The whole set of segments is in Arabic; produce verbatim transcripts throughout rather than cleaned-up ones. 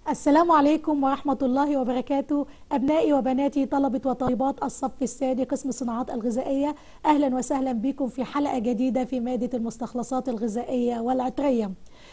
السلام عليكم ورحمة الله وبركاته. أبنائي وبناتي طلبة وطالبات الصف الثاني قسم الصناعات الغذائية، أهلا وسهلا بكم في حلقة جديدة في مادة المستخلصات الغذائية والعطرية.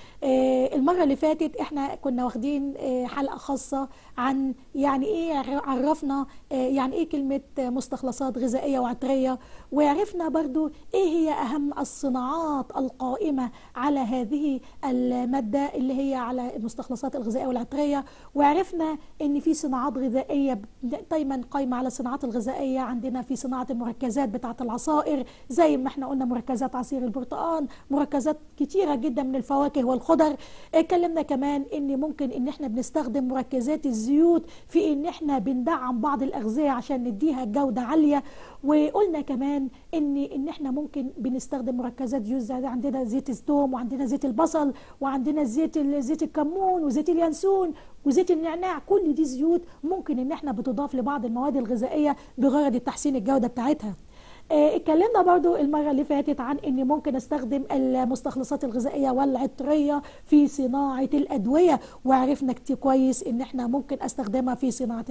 المرة اللي فاتت احنا كنا واخدين حلقة خاصة عن يعني ايه، عرفنا يعني ايه كلمة مستخلصات غذائية وعطرية، وعرفنا برضو ايه هي اهم الصناعات القائمة على هذه المادة اللي هي على المستخلصات الغذائية والعطرية، وعرفنا ان في صناعات غذائية دايما قائمة على الصناعات الغذائية. عندنا في صناعة المركزات بتاعة العصائر، زي ما احنا قلنا مركزات عصير البرتقال، مركزات كتيرة جدا من الفواكه والخضر. اتكلمنا كمان ان ممكن ان احنا بنستخدم مركزات الزيوت في ان احنا بندعم بعض الاغذية عشان نديها جودة عالية. وقلنا كمان ان ان احنا ممكن بنستخدم مركزات زيوت، زي عندنا زيت الثوم وعندنا زيت البصل وعندنا زيت زيت الكمون وزيت اليانسون وزيت النعناع. كل دي زيوت ممكن ان احنا بتضاف لبعض المواد الغذائية بغرض تحسين الجودة بتاعتها. اتكلمنا برضو المرة اللي فاتت عن ان ممكن استخدم المستخلصات الغذائية والعطرية في صناعة الادوية، وعرفنا كتير كويس ان احنا ممكن استخدمها في صناعة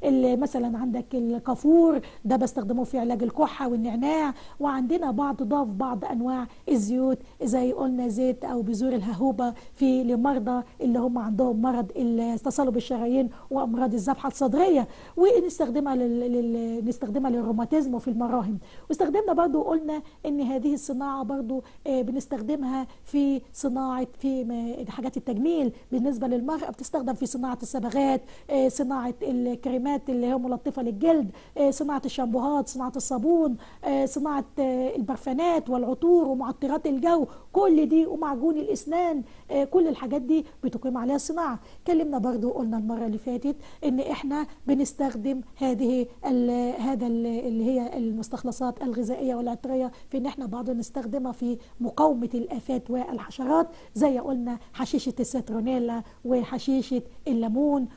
مثلا عندك الكافور ده بستخدمه في علاج الكحة والنعناع، وعندنا بعض ضاف بعض انواع الزيوت زي قلنا زيت او بذور الههوبة في لمرضى اللي هم عندهم مرض تصلب الشرايين وامراض الذبحة الصدرية، ونستخدمها لل... نستخدمها للروماتيزم وفي المراهم. واستخدمنا برضو قلنا ان هذه الصناعة برضو بنستخدمها في صناعة في حاجات التجميل. بالنسبة للمرأة بتستخدم في صناعة الصبغات، صناعة الكريمات اللي هي ملطفة للجلد، صناعة الشامبوهات، صناعة الصابون، صناعة البرفانات والعطور ومعطرات الجو، كل دي ومعجون الاسنان، كل الحاجات دي بتقيم عليها الصناعة. اتكلمنا برضو قلنا المرة اللي فاتت ان احنا بنستخدم هذه ال هذا ال اللي هي المستخلصات الغذائية والعطرية في ان احنا بعض نستخدمها في مقاومة الآفات والحشرات، زي قلنا حشيشة السترونيلا وحشيشة الليمون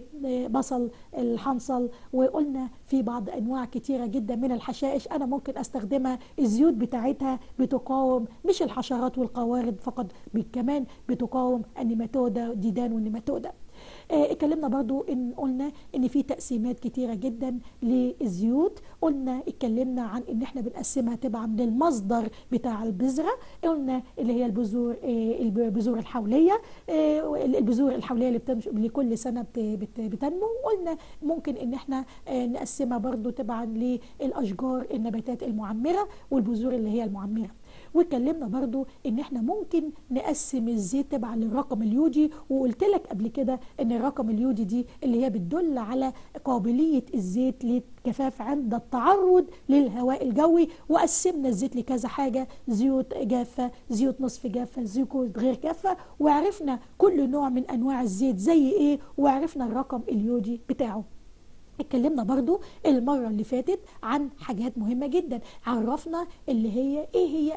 وبصل الحنصل. وقلنا في بعض انواع كتيرة جدا من الحشائش انا ممكن استخدمها، الزيوت بتاعتها بتقاوم مش الحشرات والقوارض فقط، كمان بتقاوم النيماتودا ديدان والنيماتودا. اتكلمنا برضو ان قلنا ان في تقسيمات كتيرة جدا للزيوت. قلنا اتكلمنا عن ان احنا بنقسمها تبعا للمصدر بتاع البذرة، قلنا اللي هي البذور البذور الحولية، البذور الحولية اللي بتمشي لكل سنة بتنمو. قلنا ممكن ان احنا نقسمها برضو تبعا للاشجار النباتات المعمرة والبذور اللي هي المعمرة. واتكلمنا برضو ان احنا ممكن نقسم الزيت تبع للرقم اليودي، وقلت لك قبل كده ان الرقم اليودي دي اللي هي بتدل على قابلية الزيت للجفاف عند التعرض للهواء الجوي. وقسمنا الزيت لكذا حاجة، زيوت جافة، زيوت نصف جافة، زيوت غير جافة، وعرفنا كل نوع من انواع الزيت زي ايه، وعرفنا الرقم اليودي بتاعه. اتكلمنا برضو المرة اللي فاتت عن حاجات مهمة جدا، عرفنا اللي هي ايه هي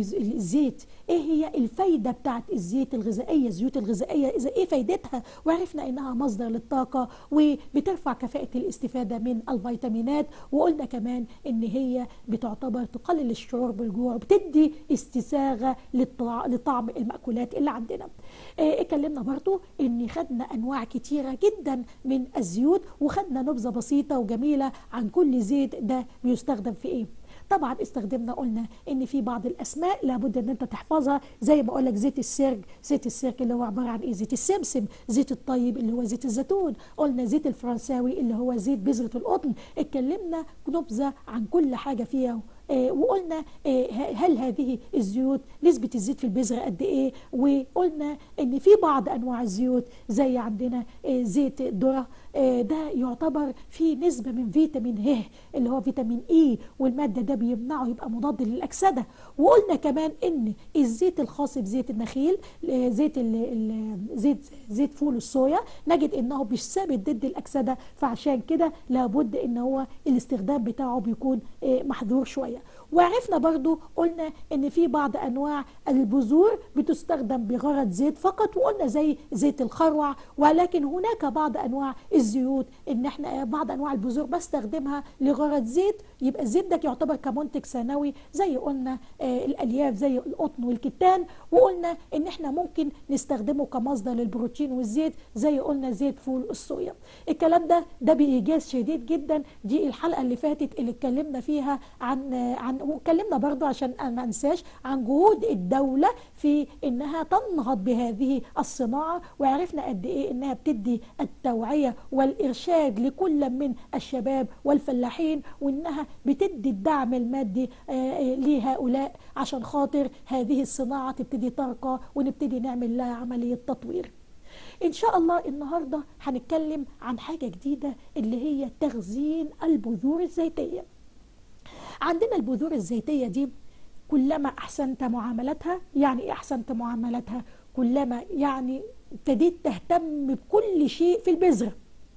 الزيت، ايه هي الفايدة بتاعت الزيت الغذائية، الزيوت الغذائية اذا ايه فايدتها، وعرفنا انها مصدر للطاقة وبترفع كفاءة الاستفادة من الفيتامينات. وقلنا كمان ان هي بتعتبر تقلل الشعور بالجوع وبتدي استساغة لطعم المأكولات اللي عندنا. اه اتكلمنا برضو ان خدنا انواع كتيرة جدا من الزيوت، وخدنا نبذة بسيطة وجميلة عن كل زيت ده بيستخدم في ايه. طبعا استخدمنا قلنا ان في بعض الاسماء لابد ان انت تحفظها، زي ما اقول لك زيت السرج، زيت السرج اللي هو عباره عن ايه، زيت السمسم، زيت الطيب اللي هو زيت الزيتون، قلنا زيت الفرنساوي اللي هو زيت بذرة القطن. اتكلمنا نبذة عن كل حاجة فيها. آه وقلنا آه هل هذه الزيوت نسبة الزيت في البذرة قد ايه، وقلنا ان في بعض انواع الزيوت زي عندنا آه زيت الذرة، آه ده يعتبر فيه نسبة من فيتامين ه اللي هو فيتامين اي، والمادة ده بيمنعه يبقى مضاد للأكسدة. وقلنا كمان ان الزيت الخاص بزيت النخيل، آه زيت ال ال زيت زيت فول الصويا، نجد انه مش ثابت ضد الأكسدة، فعشان كده لابد ان هو الاستخدام بتاعه بيكون آه محظور شوية. وعرفنا برضو قلنا ان في بعض انواع البذور بتستخدم بغرض زيت فقط، وقلنا زي زيت الخروع، ولكن هناك بعض انواع الزيوت ان احنا بعض انواع البذور بستخدمها لغرض زيت، يبقى الزيت ده يعتبر كمنتج ثانوي، زي قلنا آه الالياف زي القطن والكتان، وقلنا ان احنا ممكن نستخدمه كمصدر للبروتين والزيت زي قلنا زيت فول الصويا. الكلام ده ده بايجاز شديد جدا. دي الحلقه اللي فاتت اللي اتكلمنا فيها عن عن واتكلمنا برضو عشان ما انساش عن جهود الدوله في انها تنهض بهذه الصناعه، وعرفنا قد ايه انها بتدي التوعيه والارشاد لكل من الشباب والفلاحين، وانها بتدي الدعم المادي لهؤلاء عشان خاطر هذه الصناعه تبتدي ترقى ونبتدي نعمل لها عمليه تطوير. إن شاء الله النهاردة هنتكلم عن حاجة جديدة اللي هي تخزين البذور الزيتية. عندنا البذور الزيتية دي كلما أحسنت معاملتها، يعني إيه أحسنت معاملتها؟ كلما يعني ابتديت تهتم بكل شيء في البذرة،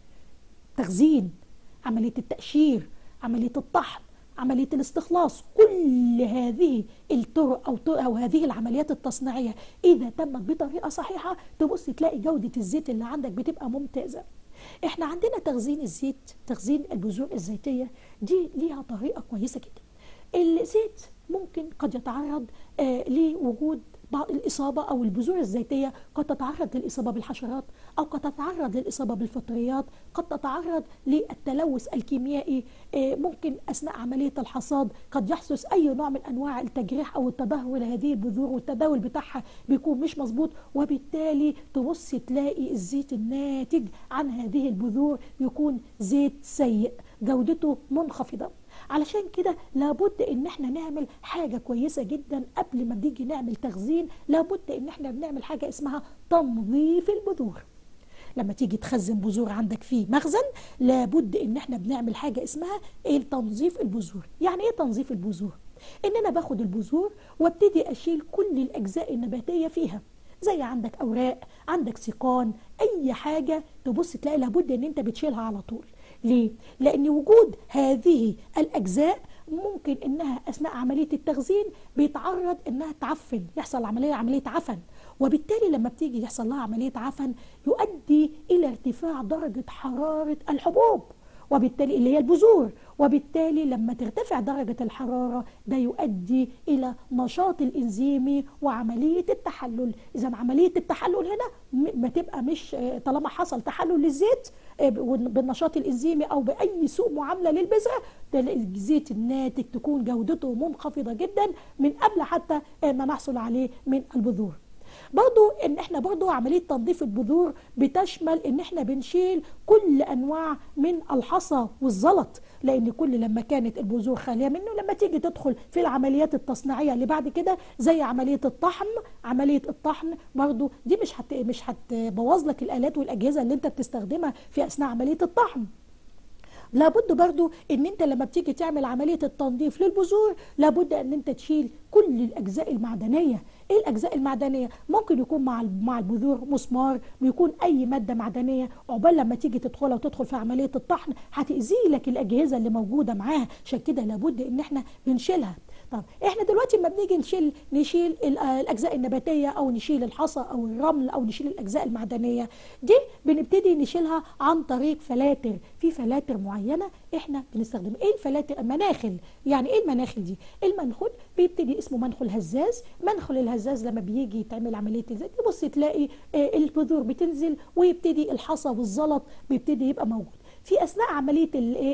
تخزين، عملية التقشير، عملية الطحن، عملية الاستخلاص، كل هذه الطرق أو, أو هذه العمليات التصنيعية إذا تمت بطريقة صحيحة تبص تلاقي جودة الزيت اللي عندك بتبقى ممتازة. احنا عندنا تخزين الزيت، تخزين البذور الزيتية دي ليها طريقة كويسة جدا. الزيت ممكن قد يتعرض آه لوجود بعض الإصابة، أو البذور الزيتية قد تتعرض للإصابة بالحشرات، أو قد تتعرض للإصابة بالفطريات، قد تتعرض للتلوث الكيميائي، ممكن أثناء عملية الحصاد قد يحدث أي نوع من أنواع التجريح أو التدهور لهذه البذور، والتداول بتاعها بيكون مش مظبوط، وبالتالي تبص تلاقي الزيت الناتج عن هذه البذور يكون زيت سيء جودته منخفضة. علشان كده لابد ان احنا نعمل حاجة كويسة جدا قبل ما بنيجي نعمل تخزين، لابد ان احنا بنعمل حاجة اسمها تنظيف البذور. لما تيجي تخزن بذور عندك في مخزن لابد ان احنا بنعمل حاجة اسمها ايه؟ تنظيف البذور. يعني ايه تنظيف البذور؟ ان انا باخد البذور وابتدي اشيل كل الاجزاء النباتية فيها، زي عندك اوراق، عندك سيقان، اي حاجة تبص تلاقي لابد ان انت بتشيلها على طول. ليه؟ لأن وجود هذه الأجزاء ممكن إنها أثناء عملية التخزين بيتعرض إنها تعفن، يحصل عملية عملية عفن، وبالتالي لما بتيجي يحصل لها عملية عفن يؤدي إلى ارتفاع درجة حرارة الحبوب، وبالتالي اللي هي البذور، وبالتالي لما ترتفع درجة الحرارة ده يؤدي إلى نشاط الإنزيمي وعملية التحلل. إذا عملية التحلل هنا ما تبقى مش طالما حصل تحلل للزيت بالنشاط الإنزيمي أو بأي سوء معاملة للبذرة، الزيت الناتج تكون جودته منخفضة جدا من قبل حتى ما نحصل عليه من البذور. برضو ان احنا برضو عملية تنظيف البذور بتشمل ان احنا بنشيل كل انواع من الحصى والزلط، لان كل لما كانت البذور خالية منه لما تيجي تدخل في العمليات التصنيعية اللي بعد كده زي عملية الطحن، عملية الطحن برضو دي مش هت مش هتبوظ لك الالات والاجهزة اللي انت بتستخدمها في اثناء عملية الطحن. لابد برضو ان انت لما بتيجي تعمل عملية التنظيف للبذور لابد ان انت تشيل كل الاجزاء المعدنية. ايه الاجزاء المعدنية؟ ممكن يكون مع مع البذور مسمار، بيكون اي مادة معدنية، عقبال لما تيجي تدخلها وتدخل في عملية الطحن هتأذي لك الاجهزة اللي موجودة معاها، عشان كده لابد ان احنا بنشيلها. طب احنا دلوقتي لما بنيجي نشيل نشيل الاجزاء النباتيه او نشيل الحصى او الرمل او نشيل الاجزاء المعدنيه دي بنبتدي نشيلها عن طريق فلاتر. في فلاتر معينه احنا بنستخدمها. ايه الفلاتر؟ مناخل. يعني ايه المناخل دي؟ المنخل بيبتدي اسمه منخل هزاز. منخل الهزاز لما بيجي يتعمل عمليه الزيت تبص تلاقي البذور بتنزل ويبتدي الحصى والزلط بيبتدي يبقى موجود. في اثناء عمليه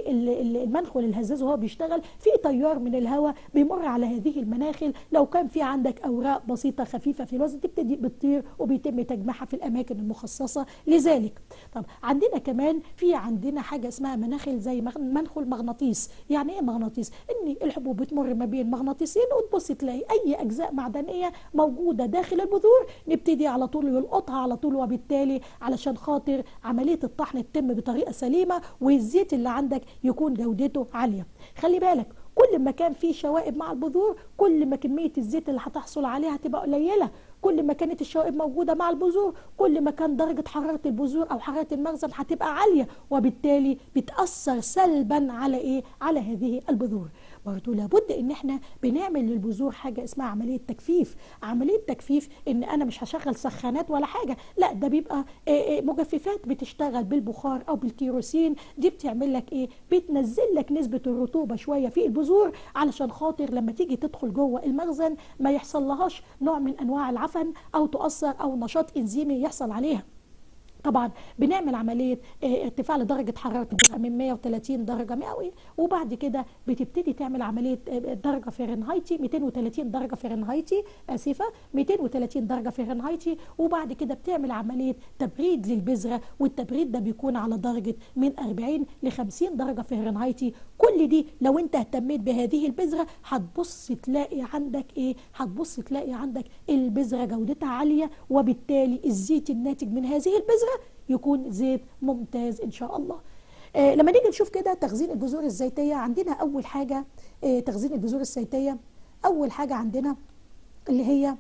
المنخل الهزاز وهو بيشتغل في تيار من الهواء بيمر على هذه المناخل، لو كان في عندك اوراق بسيطه خفيفه في الوزن تبتدي بتطير وبيتم تجميعها في الاماكن المخصصه لذلك. طب عندنا كمان في عندنا حاجه اسمها مناخل زي منخل مغناطيس. يعني ايه مغناطيس؟ ان الحبوب بتمر ما بين مغناطيسين وتبص تلاقي اي اجزاء معدنيه موجوده داخل البذور نبتدي على طول يلقطها على طول، وبالتالي علشان خاطر عمليه الطحن تتم بطريقه سليمه والزيت اللي عندك يكون جودته عاليه. خلي بالك كل ما كان في شوائب مع البذور كل ما كميه الزيت اللي هتحصل عليها هتبقى قليله. كل ما كانت الشوائب موجوده مع البذور كل ما كان درجه حراره البذور او حراره المخزن هتبقى عاليه، وبالتالي بتاثر سلبا على ايه؟ على هذه البذور. برضو لابد ان احنا بنعمل للبذور حاجه اسمها عمليه تجفيف. عمليه تجفيف ان انا مش هشغل سخانات ولا حاجه، لا ده بيبقى مجففات بتشتغل بالبخار او بالكيروسين. دي بتعمل لك ايه؟ بتنزل لك نسبه الرطوبه شويه في البذور علشان خاطر لما تيجي تدخل جوه المخزن ما يحصل لهاش نوع من انواع العفن او تؤثر او نشاط انزيمي يحصل عليها. طبعا بنعمل عمليه ارتفاع لدرجه حراره من مية وتلاتين درجه مئويه، وبعد كده بتبتدي تعمل عمليه درجه فahrenheitي مئتين وتلاتين درجه فahrenheitي اسفه مئتين وتلاتين درجه فahrenheitي، وبعد كده بتعمل عمليه تبريد للبذره، والتبريد ده بيكون على درجه من أربعين ل خمسين درجه فahrenheitي. كل دي لو انت اهتميت بهذه البذره هتبص تلاقي عندك ايه؟ هتبص تلاقي عندك البذره جودتها عاليه، وبالتالي الزيت الناتج من هذه البذره يكون زيت ممتاز ان شاء الله. آه لما نيجي نشوف كده تخزين البذور الزيتيه، عندنا اول حاجه آه تخزين البذور الزيتيه، اول حاجه عندنا اللي هي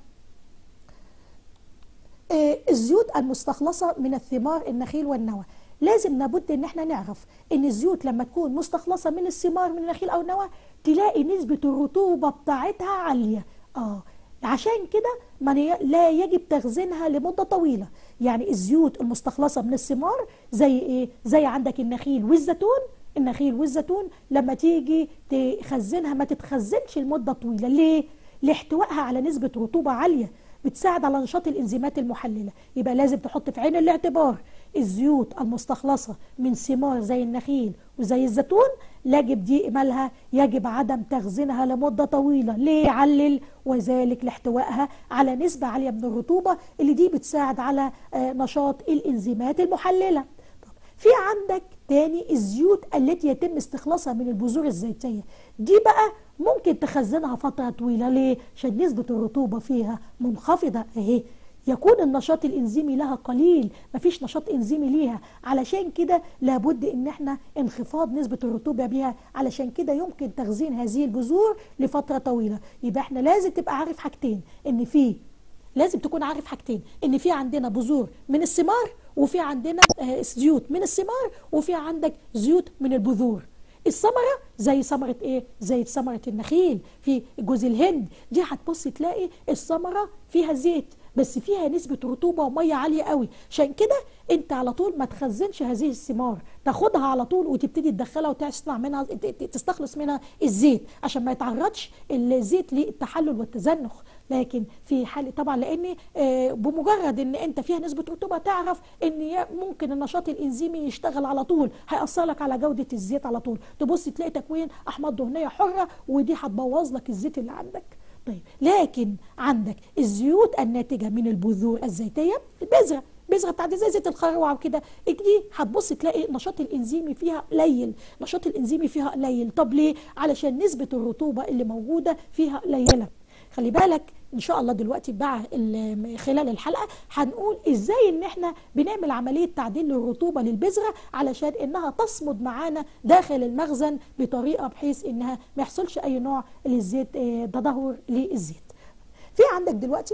آه الزيوت المستخلصه من الثمار النخيل والنوى. لازم لابد ان احنا نعرف ان الزيوت لما تكون مستخلصه من الثمار من النخيل او النوى تلاقي نسبه الرطوبه بتاعتها عاليه. اه عشان كده ما لا يجب تخزينها لمده طويله. يعني الزيوت المستخلصه من الثمار زي ايه؟ زي عندك النخيل والزيتون. النخيل والزيتون لما تيجي تخزنها ما تتخزنش لمده طويله. ليه؟ لاحتوائها على نسبه رطوبه عاليه بتساعد على نشاط الانزيمات المحلله. يبقى لازم تحط في عين الاعتبار الزيوت المستخلصه من ثمار زي النخيل وزي الزيتون يجب دي مالها يجب عدم تخزينها لمده طويله. ليه؟ علل وذلك لاحتوائها على نسبه عاليه من الرطوبه اللي دي بتساعد على نشاط الانزيمات المحلله. طب في عندك تاني الزيوت التي يتم استخلاصها من البذور الزيتيه، دي بقى ممكن تخزنها فتره طويله. ليه؟ عشان نسبه الرطوبه فيها منخفضه اهي، يكون النشاط الانزيمي لها قليل، مفيش نشاط انزيمي ليها، علشان كده لابد ان احنا انخفاض نسبة الرطوبة بيها، علشان كده يمكن تخزين هذه البذور لفترة طويلة. يبقى احنا لازم تبقى عارف حاجتين، ان في لازم تكون عارف حاجتين ان في عندنا بذور من الثمار وفي عندنا زيوت من الثمار وفي عندك زيوت من البذور. الثمرة زي ثمرة ايه؟ زي ثمرة النخيل في جوز الهند، دي هتبص تلاقي الثمرة فيها زيت بس فيها نسبة رطوبة ومية عالية قوي، عشان كده انت على طول ما تخزنش هذه الثمار، تاخدها على طول وتبتدي تدخلها وتصنع منها تستخلص منها الزيت عشان ما يتعرضش الزيت للتحلل والتزنخ. لكن في حال طبعا لان بمجرد ان انت فيها نسبة رطوبة تعرف ان ممكن النشاط الانزيمي يشتغل على طول، هيأثر لك على جودة الزيت على طول، تبص تلاقي تكوين احماض دهنية حرة ودي هتبوظ لك الزيت اللي عندك. طيب لكن عندك الزيوت الناتجه من البذور الزيتيه، البذره البذره بتاعت زي زيت الخروع وكده، دي هتبص تلاقي النشاط الانزيمي فيها قليل، النشاط الانزيمي فيها قليل. طب ليه؟ علشان نسبه الرطوبه اللي موجوده فيها قليله. خلي بالك ان شاء الله دلوقتي بعد خلال الحلقه هنقول ازاي ان احنا بنعمل عمليه تعديل للرطوبه للبذره علشان انها تصمد معانا داخل المخزن بطريقه بحيث انها ما يحصلش اي نوع للزيت تدهور للزيت. في عندك دلوقتي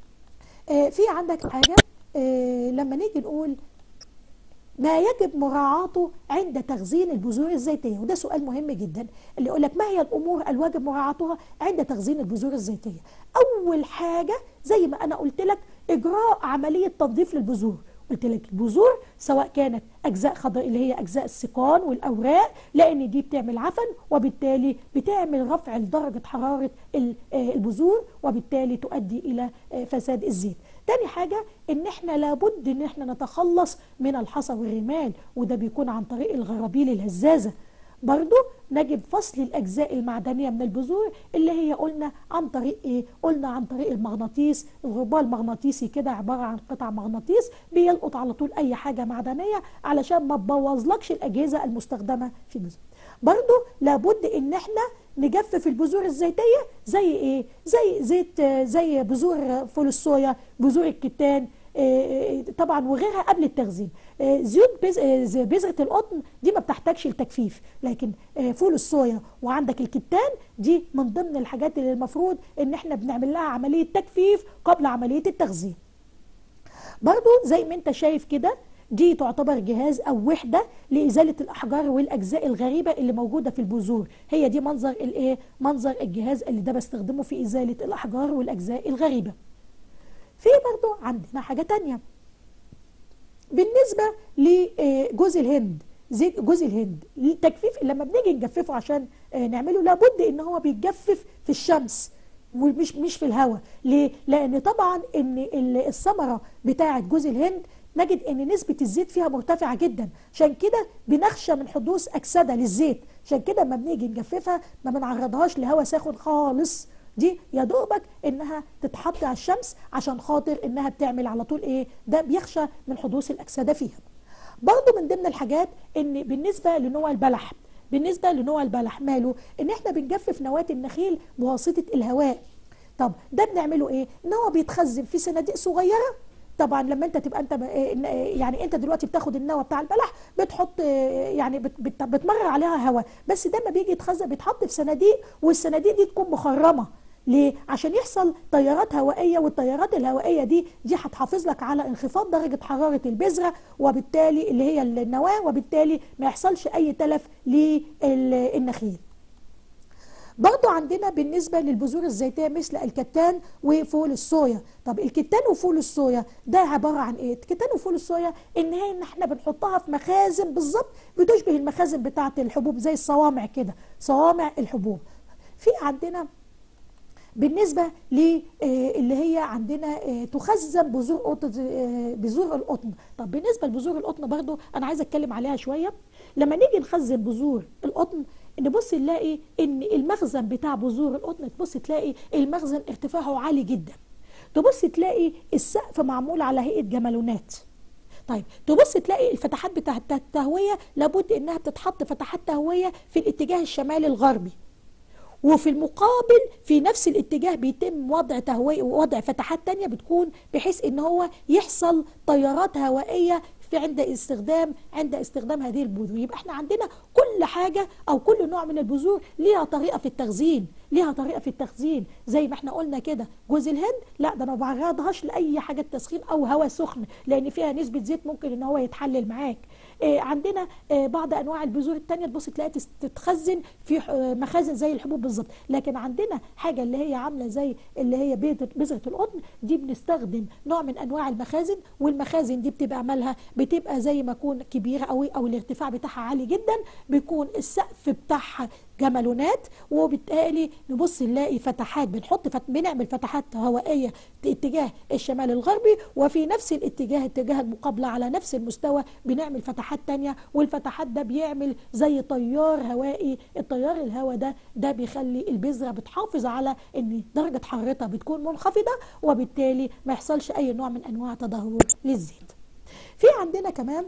في عندك حاجه لما نيجي نقول ما يجب مراعاته عند تخزين البذور الزيتيه، وده سؤال مهم جدا اللي يقول لك ما هي الامور الواجب مراعاتها عند تخزين البذور الزيتيه. اول حاجه زي ما انا قلت لك اجراء عمليه تنظيف للبذور. قلت لك البذور سواء كانت اجزاء خضراء اللي هي اجزاء السيقان والاوراق، لان دي بتعمل عفن وبالتالي بتعمل رفع لدرجه حراره البذور وبالتالي تؤدي الى فساد الزيت. تاني حاجة ان احنا لابد ان احنا نتخلص من الحصى والرمال، وده بيكون عن طريق الغرابيل الهزازة. برضو نجب فصل الاجزاء المعدنية من البذور اللي هي قلنا عن طريق ايه؟ قلنا عن طريق المغناطيس. الغربال المغناطيسي كده عبارة عن قطع مغناطيس بيلقط على طول اي حاجة معدنية علشان ما تبوظلكش الاجهزة المستخدمة في البذور. برضو لابد ان احنا نجفف البذور الزيتيه زي ايه؟ زي زيت زي بذور فول الصويا، بذور الكتان طبعا وغيرها قبل التخزين. زيوت بذره القطن دي ما بتحتاجش التجفيف، لكن فول الصويا وعندك الكتان دي من ضمن الحاجات اللي المفروض ان احنا بنعمل لها عمليه تجفيف قبل عمليه التخزين. برضو زي ما انت شايف كده دي تعتبر جهاز او وحده لازاله الاحجار والاجزاء الغريبه اللي موجوده في البذور. هي دي منظر الايه، منظر الجهاز اللي ده بستخدمه في ازاله الاحجار والاجزاء الغريبه. في برضو عندنا حاجه تانية بالنسبه لجوز الهند. زي جوز الهند التجفيف لما بنيجي نجففه عشان نعمله لابد ان هو بيتجفف في الشمس ومش مش في الهواء. ليه؟ لان طبعا ان الثمره بتاعه جوز الهند نجد ان نسبه الزيت فيها مرتفعه جدا، عشان كده بنخشى من حدوث اكسده للزيت. عشان كده لما بنيجي نجففها ما بنعرضهاش لهواء ساخن خالص، دي يا دوبك انها تتحط على الشمس عشان خاطر انها بتعمل على طول ايه، ده بيخشى من حدوث الاكسده فيها. برضو من ضمن الحاجات ان بالنسبه لنوع البلح، بالنسبه لنوع البلح ماله ان احنا بنجفف نواه النخيل بواسطه الهواء. طب ده بنعمله ايه؟ ان هو بيتخزن في صناديق صغيره. طبعا لما انت تبقى انت يعني انت دلوقتي بتاخد النوى بتاع البلح بتحط يعني بتمرر عليها هواء، بس ده ما بيجي يتخزن بيتحط في صناديق، والصناديق دي تكون مخرمه. ليه؟ عشان يحصل تيارات هوائيه، والتيارات الهوائيه دي دي هتحافظ لك على انخفاض درجه حراره البذره، وبالتالي اللي هي النواه، وبالتالي ما يحصلش اي تلف للنخيل. برضو عندنا بالنسبة للبذور الزيتية مثل الكتان وفول الصويا. طب الكتان وفول الصويا ده عبارة عن ايه؟ الكتان وفول الصويا ان هي ان احنا بنحطها في مخازن بالظبط بتشبه المخازن بتاعة الحبوب، زي الصوامع كده، صوامع الحبوب. في عندنا بالنسبة اللي هي عندنا تخزن بذور قطن، بذور القطن. طب بالنسبة لبذور القطن برضو أنا عايزة أتكلم عليها شوية. لما نيجي نخزن بذور القطن نبص نلاقي ان المخزن بتاع بذور القطن، تبص تلاقي المخزن ارتفاعه عالي جدا. تبص تلاقي السقف معمول على هيئة جمالونات. طيب تبص تلاقي الفتحات بتاعه التهوية لابد انها بتتحط فتحات تهوية في الاتجاه الشمالي الغربي، وفي المقابل في نفس الاتجاه بيتم وضع تهوية ووضع فتحات تانية بتكون بحيث ان هو يحصل تيارات هوائية في عند استخدام عند استخدام هذه البذور. يبقى احنا عندنا كل حاجة او كل نوع من البذور ليها طريقة في التخزين، ليها طريقة في التخزين. زي ما احنا قلنا كده جوز الهند لا ده انا ما بعرضهاش لاي حاجة تسخين او هواء سخن، لان فيها نسبة زيت ممكن ان هو يتحلل معاك. اه عندنا اه بعض انواع البذور التانية تبص تلاقي تتخزن في مخازن زي الحبوب بالظبط. لكن عندنا حاجة اللي هي عاملة زي اللي هي بذرة القطن، دي بنستخدم نوع من انواع المخازن، والمخازن دي بتبقى مالها بتبقى زي ما يكون كبيره قوي او الارتفاع بتاعها عالي جدا، بيكون السقف بتاعها جمالونات، وبالتالي نبص نلاقي فتحات بنحط فت... بنعمل فتحات هوائيه اتجاه الشمال الغربي، وفي نفس الاتجاه اتجاه المقابله على نفس المستوى بنعمل فتحات تانية، والفتحات ده بيعمل زي تيار هوائي. التيار الهواء ده ده بيخلي البذره بتحافظ على ان درجه حرارتها بتكون منخفضه، وبالتالي ما يحصلش اي نوع من انواع تدهور للزيت. في عندنا كمان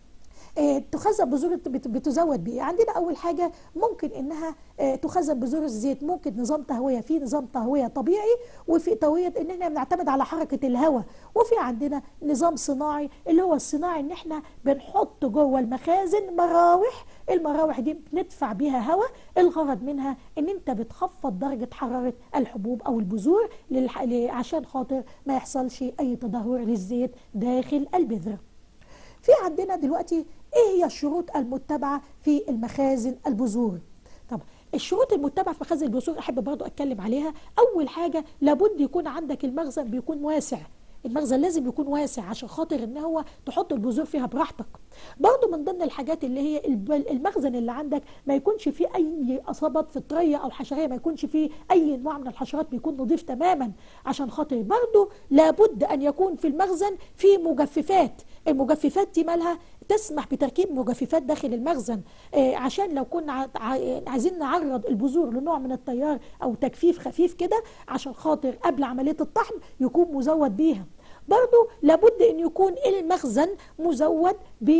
اه تخزن بذور بتزود بيه. عندنا اول حاجه ممكن انها اه تخزن بذور الزيت، ممكن نظام تهويه، في نظام تهويه طبيعي، وفي تهويه ان احنا بنعتمد على حركه الهواء، وفي عندنا نظام صناعي اللي هو الصناعي ان احنا بنحط جوه المخازن مراوح. المراوح دي بندفع بيها هواء، الغرض منها ان انت بتخفض درجه حراره الحبوب او البذور عشان خاطر ما يحصلش اي تدهور للزيت داخل البذره. في عندنا دلوقتي ايه هي الشروط المتبعه في المخازن البذور؟ طب الشروط المتبعه في مخازن البذور احب برضو اتكلم عليها. اول حاجه لابد يكون عندك المخزن بيكون واسع، المخزن لازم يكون واسع عشان خاطر ان هو تحط البذور فيها براحتك. برضو من ضمن الحاجات اللي هي المخزن اللي عندك ما يكونش فيه اي اصابات فطريه او حشريه، ما يكونش فيه اي نوع من الحشرات، بيكون نظيف تماما. عشان خاطر برضو لابد ان يكون في المخزن في مجففات. المجففات دي مالها تسمح بتركيب مجففات داخل المخزن، آه عشان لو كنا عايزين نعرض البذور لنوع من التيار او تجفيف خفيف كده، عشان خاطر قبل عمليه الطحن يكون مزود بيها. برضو لابد ان يكون المخزن مزود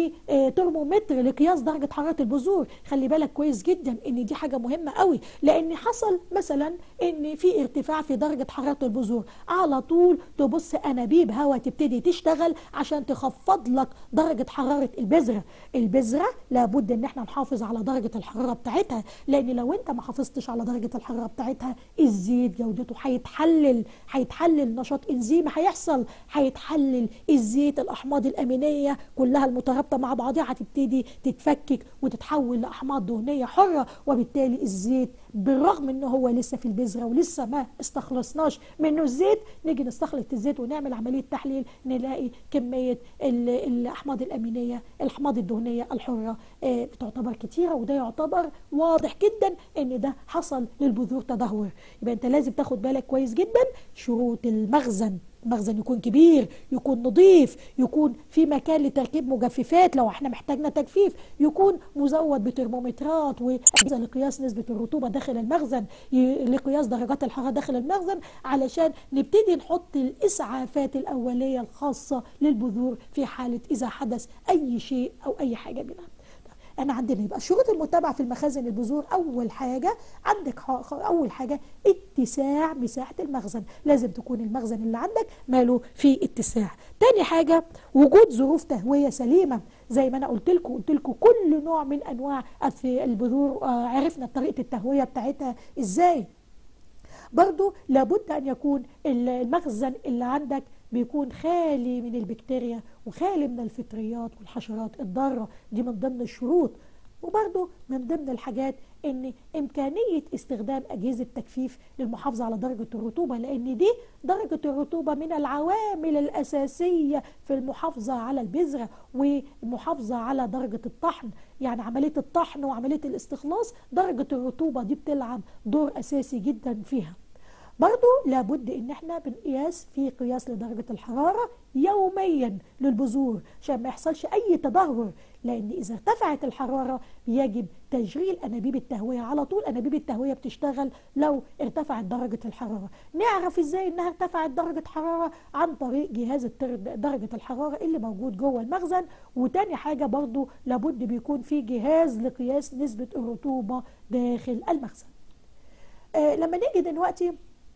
بترمومتر لقياس درجة حرارة البذور. خلي بالك كويس جدا ان دي حاجة مهمة قوي، لان حصل مثلا ان في ارتفاع في درجة حرارة البذور، على طول تبص انابيب هواء تبتدي تشتغل عشان تخفض لك درجة حرارة البذرة. البذرة لابد ان احنا نحافظ على درجة الحرارة بتاعتها، لان لو انت ما حافظتش على درجة الحرارة بتاعتها الزيت جودته هيتحلل، هيتحلل نشاط انزيمي هيحصل هيتحلل الزيت، الاحماض الامينيه كلها المترابطه مع بعضها هتبتدي تتفكك وتتحول لاحماض دهنيه حره، وبالتالي الزيت بالرغم ان هو لسه في البذره ولسه ما استخلصناش منه الزيت، نيجي نستخلص الزيت ونعمل عمليه تحليل نلاقي كميه الاحماض الامينيه الاحماض الدهنيه الحره بتعتبر كتيره، وده يعتبر واضح جدا ان ده حصل للبذور تدهور. يبقى انت لازم تاخد بالك كويس جدا شروط المخزن. المخزن يكون كبير، يكون نظيف، يكون في مكان لتركيب مجففات لو احنا محتاجنا تجفيف، يكون مزود بترمومترات واجهزه لقياس نسبه الرطوبه داخل المخزن، لقياس درجات الحراره داخل المخزن، علشان نبتدي نحط الاسعافات الاوليه الخاصه للبذور في حاله اذا حدث اي شيء او اي حاجه منها. انا عندنا يبقى شروط المتابعه في المخازن البذور، اول حاجه عندك اول حاجه اتساع مساحه المخزن، لازم تكون المخزن اللي عندك ماله في اتساع. تاني حاجه وجود ظروف تهويه سليمه، زي ما انا قلت لكم قلت لكم كل نوع من انواع البذور عرفنا طريقه التهويه بتاعتها ازاي. برضو لابد ان يكون المخزن اللي عندك بيكون خالي من البكتيريا وخالي من الفطريات والحشرات الضاره، دي من ضمن الشروط. وبرضو من ضمن الحاجات ان امكانيه استخدام اجهزه تجفيف للمحافظه على درجه الرطوبه، لان دي درجه الرطوبه من العوامل الاساسيه في المحافظه على البذره والمحافظه على درجه الطحن. يعني عمليه الطحن وعمليه الاستخلاص درجه الرطوبه دي بتلعب دور اساسي جدا فيها. برضو لابد ان احنا بنقياس في قياس لدرجة الحرارة يوميا للبذور عشان ما يحصلش اي تدهور، لان اذا ارتفعت الحرارة يجب تشغيل انابيب التهوية على طول. انابيب التهوية بتشتغل لو ارتفعت درجة الحرارة. نعرف ازاي انها ارتفعت درجة حرارة؟ عن طريق جهاز درجة الحرارة اللي موجود جوه المخزن. وتاني حاجة برضو لابد بيكون في جهاز لقياس نسبة الرطوبة داخل المخزن. آه لما نيجي دلوقتي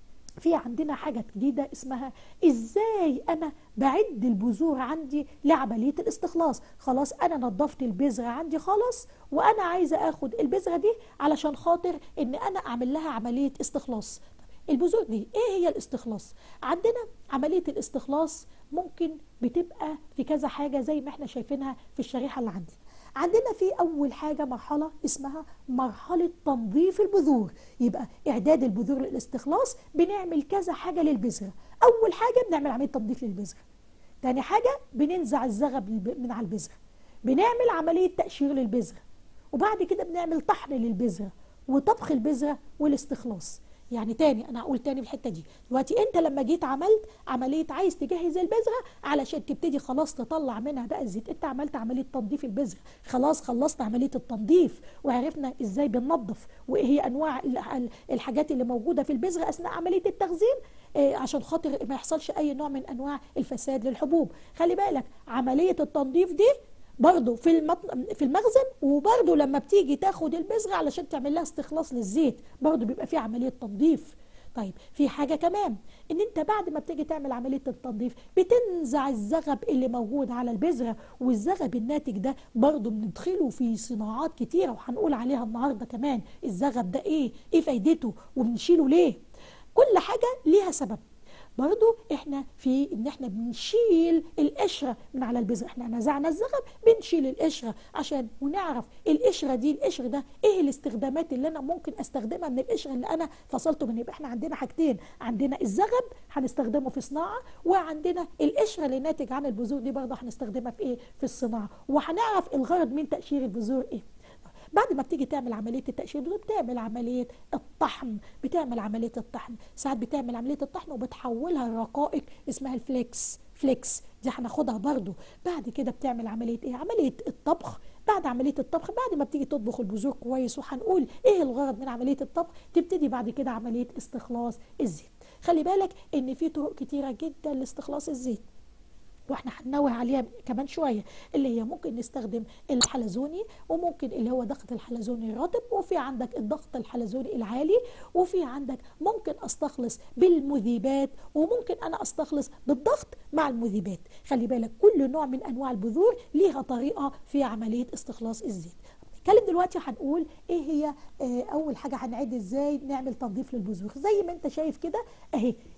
في عندنا حاجة جديدة اسمها ازاي انا بعد البذور عندي لعملية الاستخلاص. خلاص انا نظفت البذرة عندي خالص وانا عايزة اخد البذرة دي علشان خاطر ان انا اعمل لها عملية استخلاص. البذور دي ايه هي الاستخلاص؟ عندنا عملية الاستخلاص ممكن بتبقى في كذا حاجة زي ما احنا شايفينها في الشريحة اللي عندنا. عندنا في أول حاجة مرحلة اسمها مرحلة تنظيف البذور. يبقى إعداد البذور للاستخلاص بنعمل كذا حاجة للبذرة. أول حاجة بنعمل عملية تنظيف للبذرة. تاني حاجة بننزع الزغب من على البذرة. بنعمل عملية تقشير للبذرة. وبعد كده بنعمل طحن للبذرة وطبخ البذرة والاستخلاص. يعني تاني انا هقول تاني الحته دي. دلوقتي انت لما جيت عملت عمليه عايز تجهز البذره علشان تبتدي خلاص تطلع منها بقى الزيت، انت عملت عمليه تنظيف البذره، خلاص خلصت عمليه التنظيف وعرفنا ازاي بننظف وايه هي انواع الحاجات اللي موجوده في البذره اثناء عمليه التخزين آه عشان خاطر ما يحصلش اي نوع من انواع الفساد للحبوب. خلي بالك عمليه التنظيف دي برضو في المطن... في المخزن، وبرضو لما بتيجي تاخد البذره علشان تعمل لها استخلاص للزيت برضو بيبقى في عمليه تنظيف. طيب في حاجه كمان ان انت بعد ما بتيجي تعمل عمليه التنظيف بتنزع الزغب اللي موجود على البذره، والزغب الناتج ده برضو بندخله في صناعات كتيره وهنقول عليها النهارده كمان الزغب ده ايه ايه فايدته وبنشيله ليه. كل حاجه ليها سبب. برضو احنا في ان احنا بنشيل القشره من على البذره، احنا نزعنا الزغب بنشيل القشره عشان ونعرف القشره دي القشر ده ايه الاستخدامات اللي انا ممكن استخدمها من القشر اللي انا فصلته منه. يبقى احنا عندنا حاجتين، عندنا الزغب هنستخدمه في صناعه، وعندنا القشره اللي ناتج عن البذور دي برضه هنستخدمها في ايه في الصناعه، وهنعرف الغرض من تقشير البذور ايه. بعد ما بتيجي تعمل عمليه التقشير دي بتعمل عمليه الطحن بتعمل عمليه الطحن ساعات بتعمل عمليه الطحن وبتحولها لرقائق اسمها الفليكس فليكس دي هناخدها برضو. بعد كده بتعمل عمليه ايه عمليه الطبخ. بعد عمليه الطبخ بعد ما بتيجي تطبخ البذور كويس وهنقول ايه الغرض من عمليه الطبخ، تبتدي بعد كده عمليه استخلاص الزيت. خلي بالك ان في طرق كتيره جدا لاستخلاص الزيت واحنا هننوه عليها كمان شويه، اللي هي ممكن نستخدم الحلزوني، وممكن اللي هو ضغط الحلزوني الرطب، وفي عندك الضغط الحلزوني العالي، وفي عندك ممكن استخلص بالمذيبات، وممكن انا استخلص بالضغط مع المذيبات. خلي بالك كل نوع من انواع البذور ليها طريقه في عمليه استخلاص الزيت. نتكلم دلوقتي هنقول ايه هي اه اول حاجه هنعد ازاي نعمل تنظيف للبذور. زي ما انت شايف كده اهي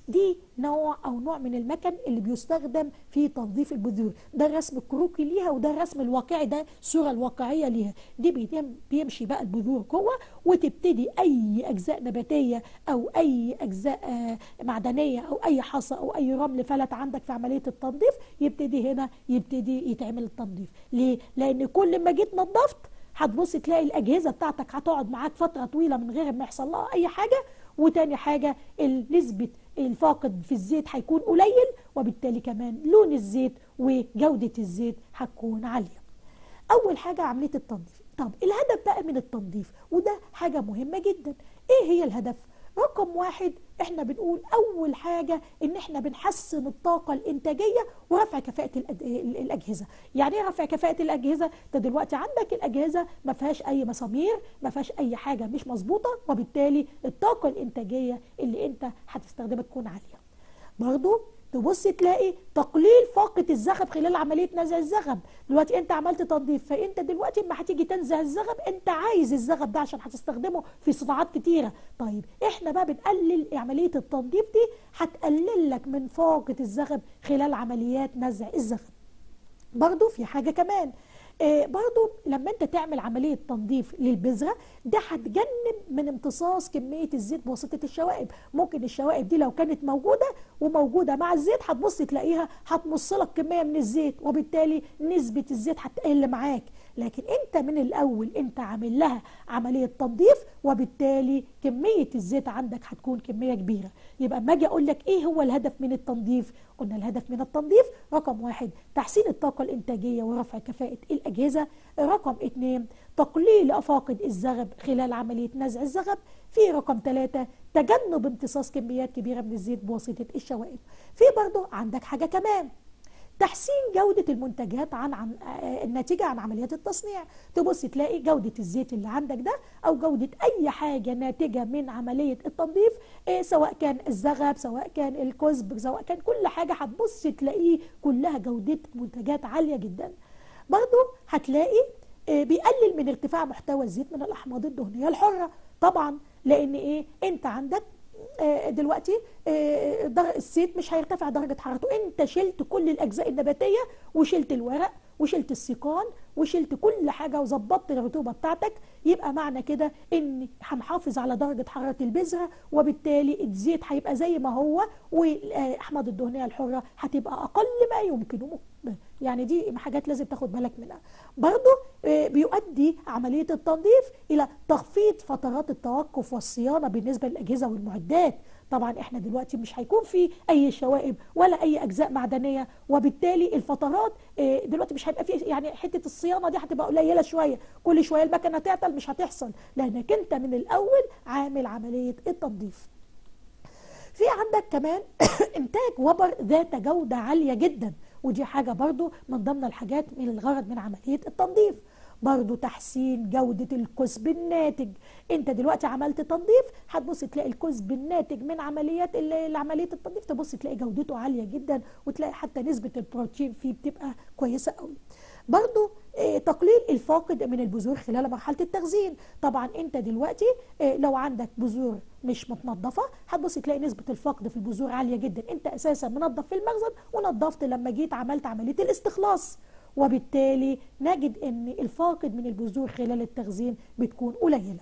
دي نوع او نوع من المكن اللي بيستخدم في تنظيف البذور. ده الرسم الكروكي ليها وده الرسم الواقعي، ده الصوره الواقعيه ليها. دي بيتم بيمشي بقى البذور جوه، وتبتدي اي اجزاء نباتيه او اي اجزاء آه معدنيه او اي حصى او اي رمل فلت عندك في عمليه التنظيف، يبتدي هنا يبتدي يتعمل التنظيف. ليه؟ لان كل ما جيت نظفت هتبص تلاقي الاجهزه بتاعتك هتقعد معاك فتره طويله من غير ما يحصل لها اي حاجه. وتاني حاجه نسبه الفاقد في الزيت هيكون قليل، وبالتالي كمان لون الزيت وجوده الزيت هتكون عاليه. اول حاجه عمليه التنظيف. طب الهدف بقى من التنظيف، وده حاجه مهمه جدا. ايه هي الهدف؟ رقم واحد، احنا بنقول اول حاجه ان احنا بنحسن الطاقه الانتاجيه ورفع كفاءه الاجهزه. يعني ايه رفع كفاءه الاجهزه؟ انت دلوقتي عندك الاجهزه ما فيهاش اي مسامير، ما فيهاش اي حاجه مش مظبوطه، وبالتالي الطاقه الانتاجيه اللي انت هتستخدمها تكون عاليه. برضو تبص تلاقي تقليل فاقة الزغب خلال عملية نزع الزغب. دلوقتي انت عملت تنظيف، فانت دلوقتي اما هتيجي تنزع الزغب انت عايز الزغب ده عشان هتستخدمه في صناعات كتيرة. طيب احنا بقى بنقلل عملية التنظيف دي، هتقلل لك من فاقة الزغب خلال عمليات نزع الزغب. برضو في حاجة كمان، آه برضو لما انت تعمل عملية تنظيف للبذرة ده هتجنب من امتصاص كمية الزيت بواسطة الشوائب. ممكن الشوائب دي لو كانت موجودة وموجودة مع الزيت هتبص تلاقيها هتمص لك كمية من الزيت، وبالتالي نسبة الزيت هتقل معاك. لكن انت من الاول انت عامل لها عملية تنظيف، وبالتالي كمية الزيت عندك هتكون كمية كبيرة. يبقى ما اجي اقول لك ايه هو الهدف من التنظيف، قلنا الهدف من التنظيف رقم واحد تحسين الطاقة الانتاجية ورفع كفاءة الاجهزة. رقم اتنين تقليل افاقد الزغب خلال عملية نزع الزغب. في رقم ثلاثة تجنب امتصاص كميات كبيرة من الزيت بواسطة الشوائب. في برضو عندك حاجة كمان، تحسين جودة المنتجات عن, عن الناتجة عن عمليات التصنيع. تبص تلاقي جودة الزيت اللي عندك ده أو جودة أي حاجة ناتجة من عملية التنظيف، إيه سواء كان الزغب سواء كان الكزب سواء كان كل حاجة، هتبص تلاقيه كلها جودة منتجات عالية جدا. برضو هتلاقي إيه بيقلل من ارتفاع محتوى الزيت من الأحماض الدهنية الحرة. طبعا لأن إيه أنت عندك دلوقتي الزيت مش هيرتفع درجة حرارته، انت شلت كل الاجزاء النباتية وشلت الورق وشلت السيقان وشلت كل حاجة وظبطت الرطوبة بتاعتك. يبقى معنى كده ان هنحافظ على درجة حرارة البذرة، وبالتالي الزيت هيبقى زي ما هو والاحماض الدهنية الحرة هتبقى اقل ما يمكن. يعني دي حاجات لازم تاخد بالك منها. برضو بيؤدي عملية التنظيف إلى تخفيض فترات التوقف والصيانة بالنسبة للأجهزة والمعدات. طبعا احنا دلوقتي مش هيكون في أي شوائب ولا أي أجزاء معدنية، وبالتالي الفترات دلوقتي مش هيبقى في، يعني حتة الصيانة دي هتبقى قليلة شوية، كل شوية المكنة تعطل مش هتحصل لأنك انت من الأول عامل عملية التنظيف. في عندك كمان انتاج وبر ذات جودة عالية جدا، ودي حاجة برضو من ضمن الحاجات من الغرض من عملية التنظيف. برضو تحسين جودة الكسب الناتج. انت دلوقتي عملت تنظيف هتبص تلاقي الكسب الناتج من عمليات عملية التنظيف تبص تلاقي جودته عالية جدا، وتلاقي حتى نسبة البروتين فيه بتبقى كويسة قوي. برضو تقليل الفاقد من البذور خلال مرحلة التخزين. طبعا انت دلوقتي لو عندك بذور مش متنظفة هتبص تلاقي نسبة الفقد في البذور عالية جدا. انت اساسا منظف في المخزن ونظفت لما جيت عملت عملية الاستخلاص، وبالتالي نجد ان الفاقد من البذور خلال التخزين بتكون قليلة.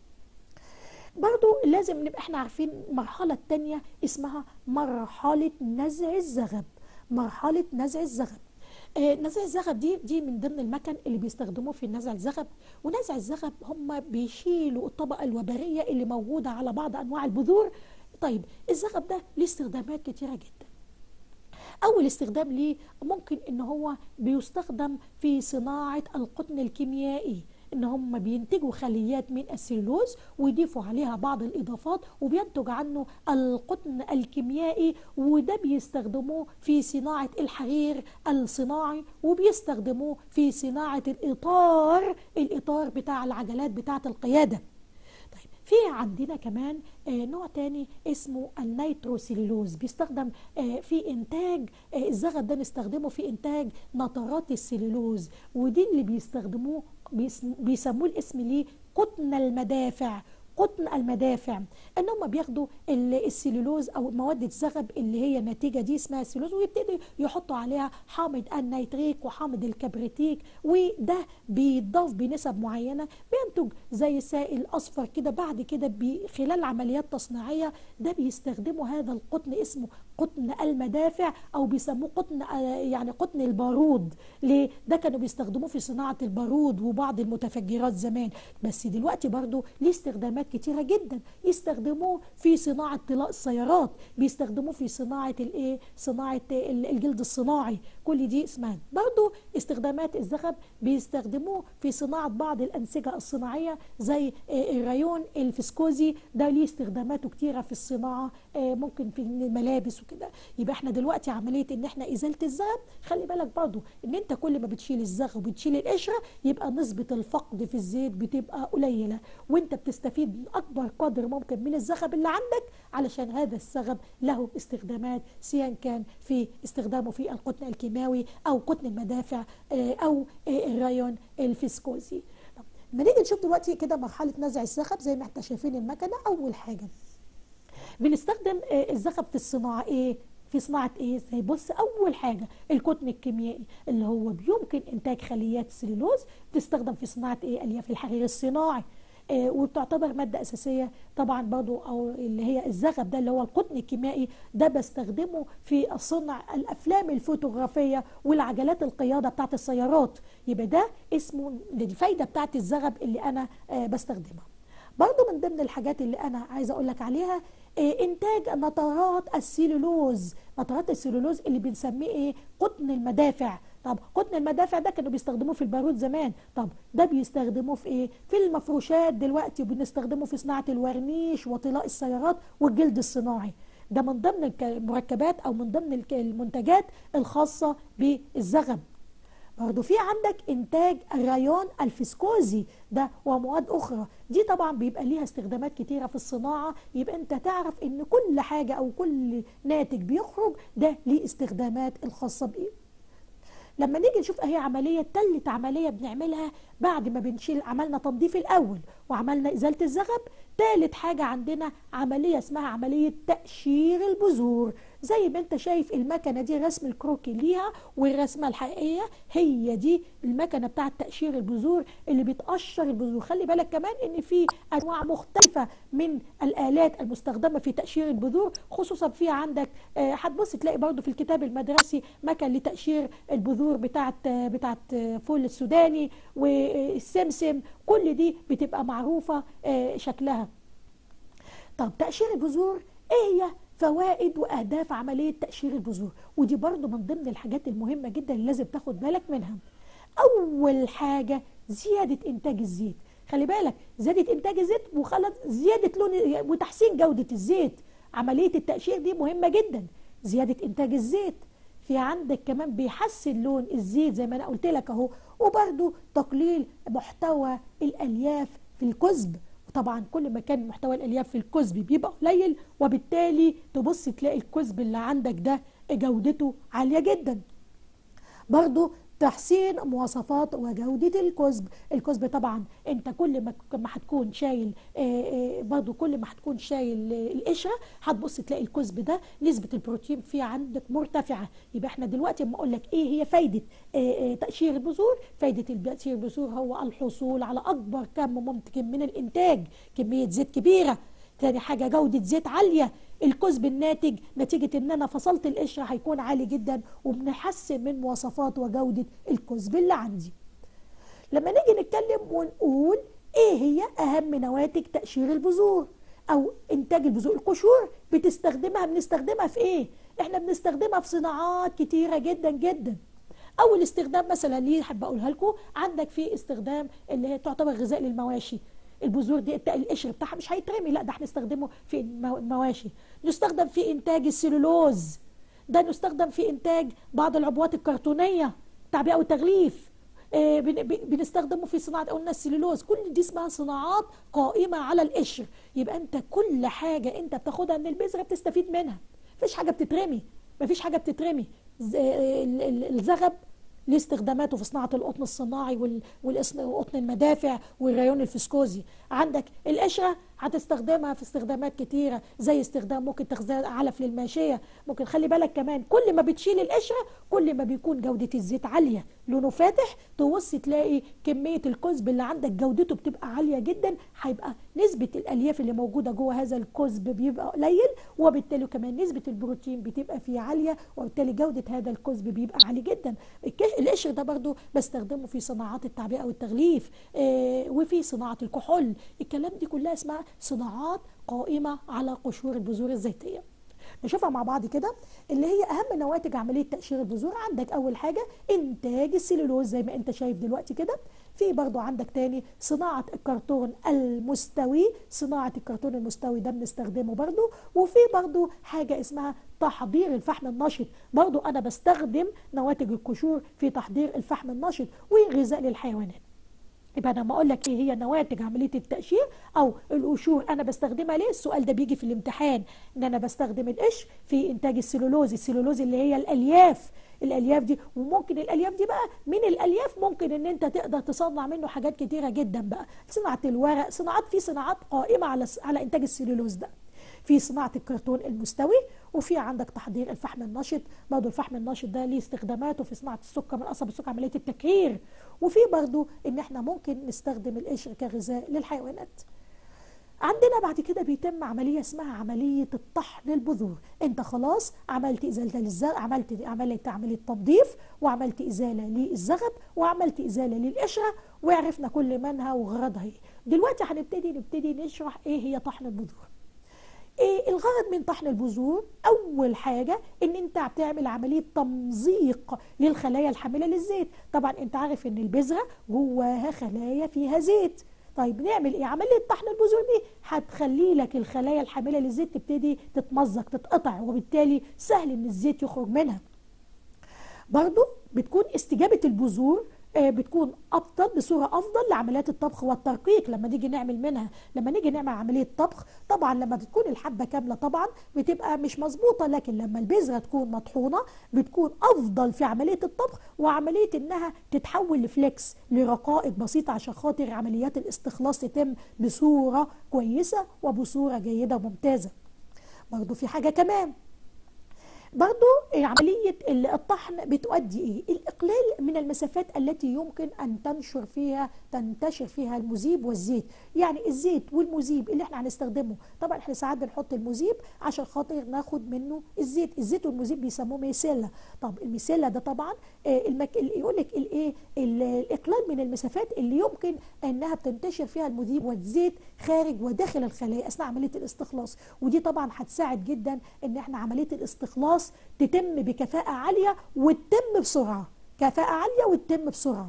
برضو لازم نبقى احنا عارفين المرحلة التانية اسمها مرحلة نزع الزغب. مرحلة نزع الزغب آه نزع الزغب دي دي من ضمن المكن اللي بيستخدموه في نزع الزغب. ونزع الزغب هم بيشيلوا الطبقة الوبرية اللي موجودة على بعض انواع البذور. طيب الزغب ده ليه استخدامات كتيرة جدا. اول استخدام ليه ممكن ان هو بيستخدم في صناعة القطن الكيميائي، ان هم بينتجوا خليات من السلولوز ويضيفوا عليها بعض الاضافات وبينتج عنه القطن الكيميائي، وده بيستخدموه في صناعة الحرير الصناعي، وبيستخدموه في صناعة الاطار الاطار بتاع العجلات بتاعة القيادة. في عندنا كمان آه نوع تاني اسمه النيتروسيلولوز، بيستخدم آه في انتاج آه الزغب ده نستخدمه في انتاج نترات السلولوز، ودي اللي بيستخدموه بيسموه الاسم ليه قطن المدافع. قطن المدافع، ان هم بياخدوا السليلوز او مواد الزغب اللي هي النتيجه دي اسمها السليلوز، ويبتدوا يحطوا عليها حامض النيتريك وحامض الكبريتيك، وده بيضاف بنسب معينه بينتج زي سائل اصفر كده. بعد كده خلال عمليات تصنيعيه ده بيستخدموا هذا القطن اسمه قطن المدافع، او بيسموه قطن يعني قطن البارود. ليه؟ ده كانوا بيستخدموه في صناعه البارود وبعض المتفجرات زمان، بس دلوقتي برضو ليه استخدامات كتيره جدا. يستخدموه في صناعه طلاء السيارات، بيستخدموه في صناعه الايه صناعه الجلد الصناعي، كل دي اسمها برضو استخدامات الزغب. بيستخدموه في صناعه بعض الانسجه الصناعيه زي الريون الفسكوزي، ده ليه استخداماته كتيره في الصناعه، ممكن في الملابس وكده. يبقى احنا دلوقتي عمليه ان احنا ازاله الزغب، خلي بالك برضو ان انت كل ما بتشيل الزغب وبتشيل القشره يبقى نسبه الفقد في الزيت بتبقى قليله، وانت بتستفيد من اكبر قدر ممكن من الزغب اللي عندك، علشان هذا الزغب له استخدامات، سواء كان في استخدامه في القطن الكيماوي او قطن المدافع او الريون الفسكوزي. ما نيجي نشوف دلوقتي كده مرحله نزع الزغب. زي ما احنا شايفين المكنه، اول حاجه بنستخدم الزغب في الصناعه ايه في صناعه ايه زي بص، اول حاجه القطن الكيميائي اللي هو بيمكن انتاج خليات سليلوز، بتستخدم في صناعه ايه الياف الحرير الصناعي، آه وبتعتبر ماده اساسيه طبعا برضو، او اللي هي الزغب ده اللي هو القطن الكيميائي ده بستخدمه في صنع الافلام الفوتوغرافيه والعجلات القياده بتاعت السيارات. يبقى ده اسمه الفايده بتاعت الزغب اللي انا آه بستخدمها. برضو من ضمن الحاجات اللي انا عايزه اقول لك عليها إيه انتاج نترات السليلوز. نترات السليلوز اللي بنسميه ايه قطن المدافع. طب قطن المدافع ده كانوا بيستخدموه في البارود زمان، طب ده بيستخدموه في ايه في المفروشات دلوقتي، وبنستخدمه في صناعه الورنيش وطلاء السيارات والجلد الصناعي. ده من ضمن المركبات او من ضمن المنتجات الخاصه بالزغب. برضو في عندك انتاج الريون الفسكوزي ده ومواد اخرى، دي طبعا بيبقى ليها استخدامات كتيره في الصناعه. يبقى انت تعرف ان كل حاجه او كل ناتج بيخرج ده ليه استخدامات الخاصه بايه. لما نيجي نشوف اهي عمليه تالت عمليه بنعملها بعد ما بنشيل، عملنا تنظيف الاول وعملنا ازاله الزغب، تالت حاجه عندنا عمليه اسمها عمليه تقشير البذور. زي ما انت شايف المكنه دي رسم الكروكي ليها، والرسمه الحقيقيه هي دي المكنه بتاعه تقشير البذور اللي بتقشر البذور. خلي بالك كمان ان في انواع مختلفه من الالات المستخدمه في تقشير البذور، خصوصا في عندك هتبص آه تلاقي برضو في الكتاب المدرسي مكن لتقشير البذور بتاعه بتاعه فول السوداني والسمسم، كل دي بتبقى معروفه آه شكلها. طب تقشير البذور ايه هي فوائد واهداف عمليه تقشير البذور؟ ودي برضو من ضمن الحاجات المهمه جدا اللي لازم تاخد بالك منها. اول حاجه زياده انتاج الزيت. خلي بالك زياده انتاج الزيت وخلص زياده لون وتحسين جوده الزيت. عمليه التقشير دي مهمه جدا. زياده انتاج الزيت، في عندك كمان بيحسن لون الزيت زي ما انا قلت لك اهو، وبرضو تقليل محتوى الالياف في الكذب. طبعا كل ما كان محتوى الالياف في الكذب بيبقى قليل، وبالتالي تبص تلاقي الكذب اللي عندك ده جودته عاليه جدا. برضو تحسين مواصفات وجودة الكذب. الكذب طبعا انت كل ما ما هتكون شايل برضو كل ما هتكون شايل القشرة هتبص تلاقي الكذب ده نسبة البروتين فيه عندك مرتفعة. يبقى احنا دلوقتي اما اقول لك ايه هي فايدة تقشير البذور، فايدة تقشير البذور هو الحصول على اكبر كم ممكن من الانتاج، كمية زيت كبيرة. تاني حاجة جودة زيت عالية. الكذب الناتج نتيجة ان انا فصلت القشرة هيكون عالي جدا، وبنحسن من مواصفات وجودة الكذب اللي عندي. لما نيجي نتكلم ونقول ايه هي اهم نواتج تقشير البذور او انتاج البذور، القشور بتستخدمها بنستخدمها في ايه؟ احنا بنستخدمها في صناعات كتيرة جدا جدا. اول استخدام مثلا ليه حابه اقولها لكم، عندك في استخدام اللي هي تعتبر غذاء للمواشي. البذور دي القشر بتاعها مش هيترمي، لا ده هنستخدمه في المواشي. نستخدم في انتاج السلولوز، ده نستخدم في انتاج بعض العبوات الكرتونيه تعبئه وتغليف. آه بنستخدمه في صناعه قلنا السلولوز. كل دي اسمها صناعات قائمه على القشر. يبقى انت كل حاجه انت بتاخدها من البذره بتستفيد منها، مفيش حاجه بتترمي، مفيش حاجه بتترمي. الزغب ليه استخداماته في صناعة القطن الصناعي وقطن المدافع والريون الفسكوزي. عندك القشرة هتستخدمها في استخدامات كتيره، زي استخدام ممكن تخزين علف للماشيه. ممكن خلي بالك كمان كل ما بتشيل القشره كل ما بيكون جوده الزيت عاليه، لونه فاتح، تبص تلاقي كميه الكزب اللي عندك جودته بتبقى عاليه جدا، هيبقى نسبه الالياف اللي موجوده جوه هذا الكزب بيبقى قليل، وبالتالي كمان نسبه البروتين بتبقى فيه عاليه، وبالتالي جوده هذا الكزب بيبقى عالي جدا. القشر ده برضو بستخدمه في صناعات التعبئه والتغليف، آه وفي صناعه الكحول. الكلام دي كلها اسمها صناعات قائمه على قشور البذور الزيتيه. نشوفها مع بعض كده. اللي هي اهم نواتج عمليه تقشير البذور، عندك اول حاجه انتاج السليلوز زي ما انت شايف دلوقتي كده. في برضو عندك تاني صناعه الكرتون المستوي، صناعه الكرتون المستوي ده بنستخدمه برضو. وفي برضو حاجه اسمها تحضير الفحم النشط، برضو انا بستخدم نواتج القشور في تحضير الفحم النشط وغذاء للحيوانات. يبقى انا لما اقول لك ايه هي نواتج عمليه التقشير او القشور انا بستخدمها ليه، السؤال ده بيجي في الامتحان، ان انا بستخدم القشر في انتاج السلولوز، السلولوز اللي هي الالياف، الالياف دي. وممكن الالياف دي بقى من الالياف ممكن ان انت تقدر تصنع منه حاجات كتيره جدا بقى، صناعه الورق، صناعات، في صناعات قائمه على على انتاج السلولوز ده. في صناعه الكرتون المستوي، وفي عندك تحضير الفحم النشط، برضه الفحم النشط ده ليه استخداماته في صناعه السكر من قصب السكر عمليه التكرير. وفي برضه ان احنا ممكن نستخدم القشر كغذاء للحيوانات. عندنا بعد كده بيتم عمليه اسمها عمليه الطحن البذور. انت خلاص عملت ازاله للزرع، عملت عملت عمليه تنظيف، وعملت ازاله للزغب، وعملت ازاله للقشره، وعرفنا كل منها وغرضها ايه. دلوقتي هنبتدي نبتدي نشرح ايه هي طحن البذور. إيه الغرض من طحن البذور؟ اول حاجه ان انت بتعمل عمليه تمزيق للخلايا الحامله للزيت. طبعا انت عارف ان البذره جواها خلايا فيها زيت. طيب نعمل ايه؟ عمليه طحن البذور دي هتخلي لك الخلايا الحامله للزيت تبتدي تتمزق تتقطع، وبالتالي سهل ان الزيت يخرج منها. برضو بتكون استجابه البذور بتكون افضل بصوره افضل لعمليات الطبخ والترقيق لما نيجي نعمل منها، لما نيجي نعمل عمليه طبخ. طبعا لما بتكون الحبه كامله طبعا بتبقى مش مظبوطه، لكن لما البذره تكون مطحونه بتكون افضل في عمليه الطبخ، وعمليه انها تتحول لفليكس لرقائق بسيطه عشان خاطر عمليات الاستخلاص تتم بصوره كويسه وبصوره جيده وممتازه. برضو في حاجه كمان، برضو عملية الطحن بتؤدي ايه؟ الإقلال من المسافات التي يمكن أن تنشر فيها تنتشر فيها المذيب والزيت. يعني الزيت والمذيب اللي احنا هنستخدمه، طبعا احنا ساعات بنحط المذيب عشان خاطر ناخد منه الزيت، الزيت والمذيب بيسموه ميسيلا. طب الميسيلا ده طبعا المك... يقول لك الايه الإقلال من المسافات اللي يمكن أنها بتنتشر فيها المذيب والزيت خارج وداخل الخلايا أثناء عملية الاستخلاص. ودي طبعا هتساعد جدا ان احنا عملية الاستخلاص تتم بكفاءة عالية وتتم بسرعة، كفاءة عالية وتتم بسرعة.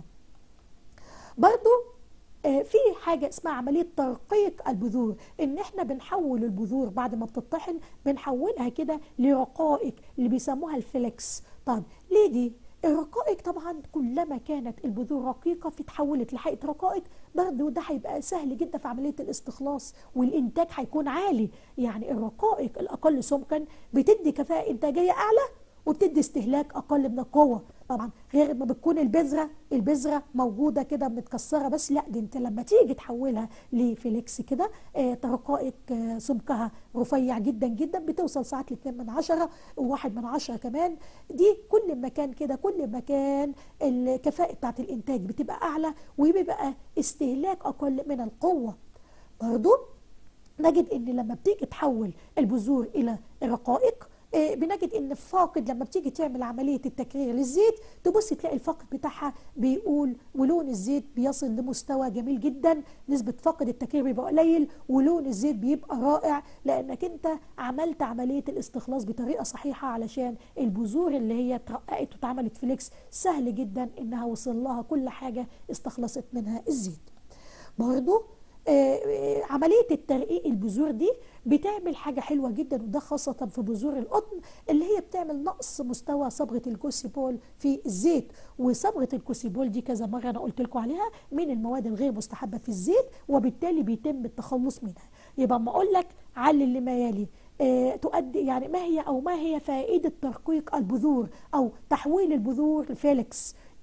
برضو في حاجة اسمها عملية ترقيق البذور، ان احنا بنحول البذور بعد ما بتطحن بنحولها كده لرقائق اللي بيسموها الفليكس. طب ليه دي؟ الرقائق طبعا كلما كانت البذور رقيقة فتحولت لحقيقة رقائق، برضه ده هيبقى سهل جدا في عملية الاستخلاص والإنتاج هيكون عالي. يعني الرقائق الأقل سمكا بتدي كفاءة إنتاجية أعلى وبتدي استهلاك أقل من القوة. طبعا غير ما بتكون البذرة البذرة موجودة كده متكسرة بس، لا دي انت لما تيجي تحولها لفليكس كده آه رقائق آه سمكها رفيع جدا جدا، بتوصل ساعات لاتنين من عشرة وواحد من عشرة كمان. دي كل ما كان كده كل ما كان الكفاءة بتاعت الانتاج بتبقى اعلى وبيبقى استهلاك اقل من القوة. برضو نجد ان لما بتيجي تحول البذور الى رقائق بنجد ان الفاقد لما بتيجي تعمل عمليه التكرير للزيت تبص تلاقي الفاقد بتاعها بيقول ولون الزيت بيصل لمستوى جميل جدا، نسبه فاقد التكرير بيبقى قليل ولون الزيت بيبقى رائع، لانك انت عملت عمليه الاستخلاص بطريقه صحيحه علشان البذور اللي هي اترققت واتعملت فليكس سهل جدا انها وصل لها كل حاجه استخلصت منها الزيت. برضو آه عمليه الترقيق البذور دي بتعمل حاجه حلوه جدا، وده خاصه في بذور القطن اللي هي بتعمل نقص مستوى صبغه الكوسيبول في الزيت. وصبغه الكوسيبول دي كذا مره انا قلت لكم عليها من المواد الغير مستحبه في الزيت، وبالتالي بيتم التخلص منها. يبقى اما اقول لك علل لما يلي آه تؤدي يعني ما هي او ما هي فائده ترقيق البذور او تحويل البذور لفيليكس.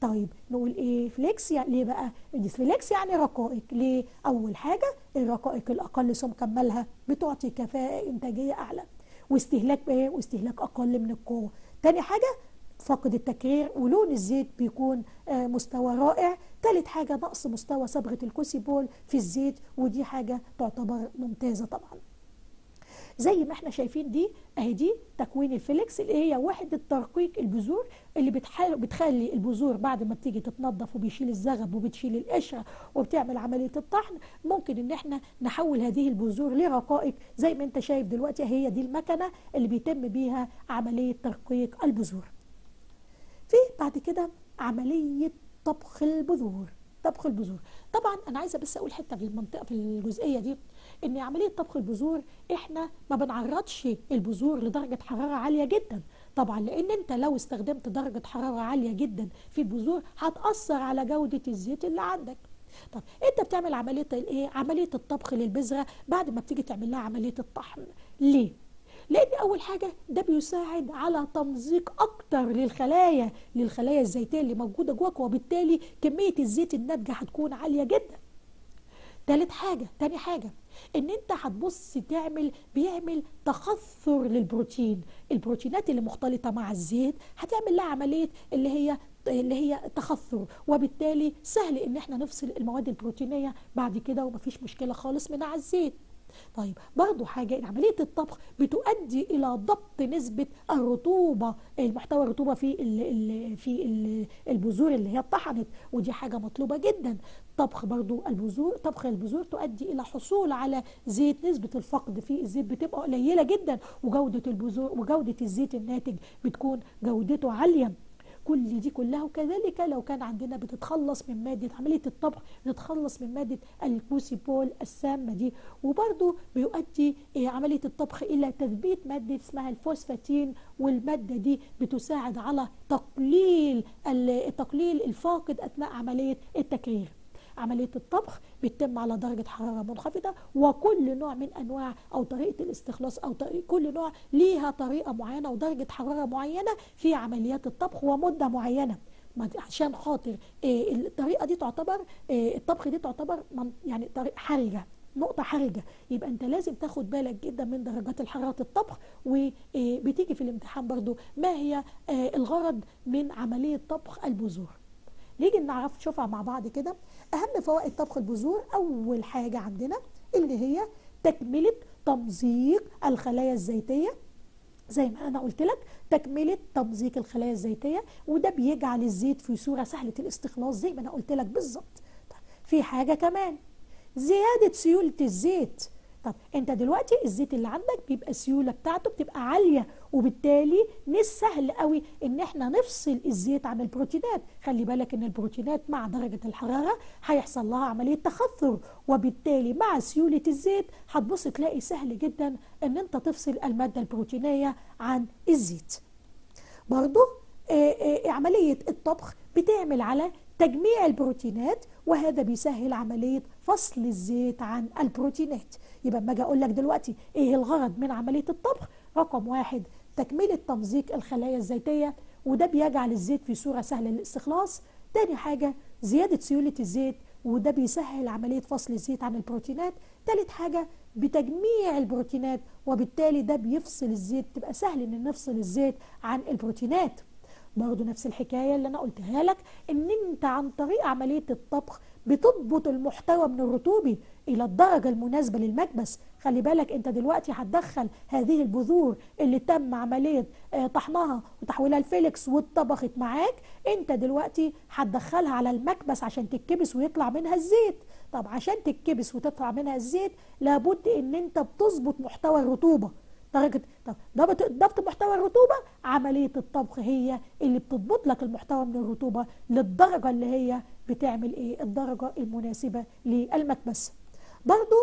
طيب نقول ايه فليكس؟ يعني ليه بقى فليكس؟ يعني رقائق. ليه؟ اول حاجه الرقائق الاقل سمكا مالها بتعطي كفاءه انتاجيه اعلى واستهلاك ايه؟ واستهلاك اقل من القوه. تاني حاجه فقد التكرير ولون الزيت بيكون آه مستوى رائع. تالت حاجه نقص مستوى صبغه الكوسيبول في الزيت، ودي حاجه تعتبر ممتازه طبعا. زي ما احنا شايفين دي اهي، دي تكوين الفليكس اللي هي وحده ترقيق البذور اللي بتخلي البذور بعد ما بتيجي تتنظف وبيشيل الزغب وبتشيل القشره وبتعمل عمليه الطحن، ممكن ان احنا نحول هذه البذور لرقائق زي ما انت شايف دلوقتي. هي دي المكنه اللي بيتم بيها عمليه ترقيق البذور. في بعد كده عمليه طبخ البذور. طبخ البذور طبعا انا عايزه بس اقول حته في المنطقه في الجزئيه دي، ان عمليه طبخ البذور احنا ما بنعرضش البذور لدرجه حراره عاليه جدا طبعا، لان انت لو استخدمت درجه حراره عاليه جدا في البذور هتاثر على جوده الزيت اللي عندك. طب انت بتعمل عمليه الايه؟ عمليه الطبخ للبذره بعد ما بتيجي تعمل لها عمليه الطحن. ليه؟ لان اول حاجه ده بيساعد على تمزيق اكتر للخلايا للخلايا الزيتيه اللي موجوده جواك، وبالتالي كميه الزيت الناتجه هتكون عاليه جدا. تالت حاجه تاني حاجه ان انت هتبص تعمل بيعمل تخثر للبروتين. البروتينات اللي مختلطه مع الزيت هتعمل لها عمليه اللي هي اللي هي تخثر، وبالتالي سهل ان احنا نفصل المواد البروتينيه بعد كده ومفيش مشكله خالص من على الزيت. طيب برضو حاجة إن عملية الطبخ بتؤدي إلى ضبط نسبة الرطوبة، المحتوى الرطوبة في ال ال في ال البذور اللي هي اتطحنت، ودي حاجة مطلوبة جدا. طبخ برضو البذور طبخ البذور تؤدي إلى حصول على زيت. نسبة الفقد في الزيت بتبقى قليلة جدا، وجودة البذور وجودة الزيت الناتج بتكون جودته عالية. كل دي كلها، وكذلك لو كان عندنا بتتخلص من مادة عملية الطبخ بتتخلص من مادة الكوسيبول السامة دي. وبرضو بيؤدي عملية الطبخ إلى تثبيت مادة اسمها الفوسفاتين، والمادة دي بتساعد على تقليل التقليل الفاقد أثناء عملية التكرير. عملية الطبخ بتتم على درجة حرارة منخفضة، وكل نوع من أنواع أو طريقة الاستخلاص أو طريقة كل نوع ليها طريقة معينة ودرجة حرارة معينة في عمليات الطبخ ومدة معينة، عشان خاطر الطريقة دي تعتبر الطبخ دي تعتبر يعني طريقة حرجة، نقطة حرجة. يبقى أنت لازم تاخد بالك جدا من درجات الحرارة الطبخ. وبتيجي في الامتحان برضو ما هي الغرض من عملية طبخ البذور. نيجي نعرف نشوفها مع بعض كده. اهم فوائد طبخ البذور اول حاجه عندنا اللي هي تكمله تمزيق الخلايا الزيتيه. زي ما انا قلت لك تكمله تمزيق الخلايا الزيتيه، وده بيجعل الزيت في صوره سهله الاستخلاص زي ما انا قلت لك بالظبط. في حاجه كمان زياده سيوله الزيت. طب انت دلوقتي الزيت اللي عندك بيبقى السيوله بتاعته بتبقى عاليه، وبالتالي مش سهل قوي ان احنا نفصل الزيت عن البروتينات. خلي بالك ان البروتينات مع درجه الحراره هيحصل لها عمليه تخثر، وبالتالي مع سيوله الزيت هتبص تلاقي سهل جدا ان انت تفصل الماده البروتينيه عن الزيت. برضو آآ آآ عمليه الطبخ بتعمل على تجميع البروتينات، وهذا بيسهل عمليه فصل الزيت عن البروتينات. يبقى اما اجي اقول لك دلوقتي ايه الغرض من عمليه الطبخ، رقم واحد تكمله تمزيق الخلايا الزيتيه، وده بيجعل الزيت في صوره سهله للاستخلاص. تاني حاجه زياده سيوله الزيت، وده بيسهل عمليه فصل الزيت عن البروتينات. تالت حاجه بتجميع البروتينات، وبالتالي ده بيفصل الزيت، تبقى سهل ان نفصل الزيت عن البروتينات. برضو نفس الحكاية اللي أنا قلتها لك، إن أنت عن طريق عملية الطبخ بتضبط المحتوى من الرطوبة إلى الدرجة المناسبة للمكبس. خلي بالك أنت دلوقتي هتدخل هذه البذور اللي تم عملية طحنها وتحويلها لفيليكس واتطبخت معاك، أنت دلوقتي هتدخلها على المكبس عشان تتكبس ويطلع منها الزيت. طب عشان تتكبس وتطلع منها الزيت لابد إن أنت بتظبط محتوى الرطوبة. درجة ضبط ضبط محتوى الرطوبة، عملية الطبخ هي اللي بتضبط لك المحتوى من الرطوبة للدرجة اللي هي بتعمل ايه؟ الدرجة المناسبة للمكبس. برضو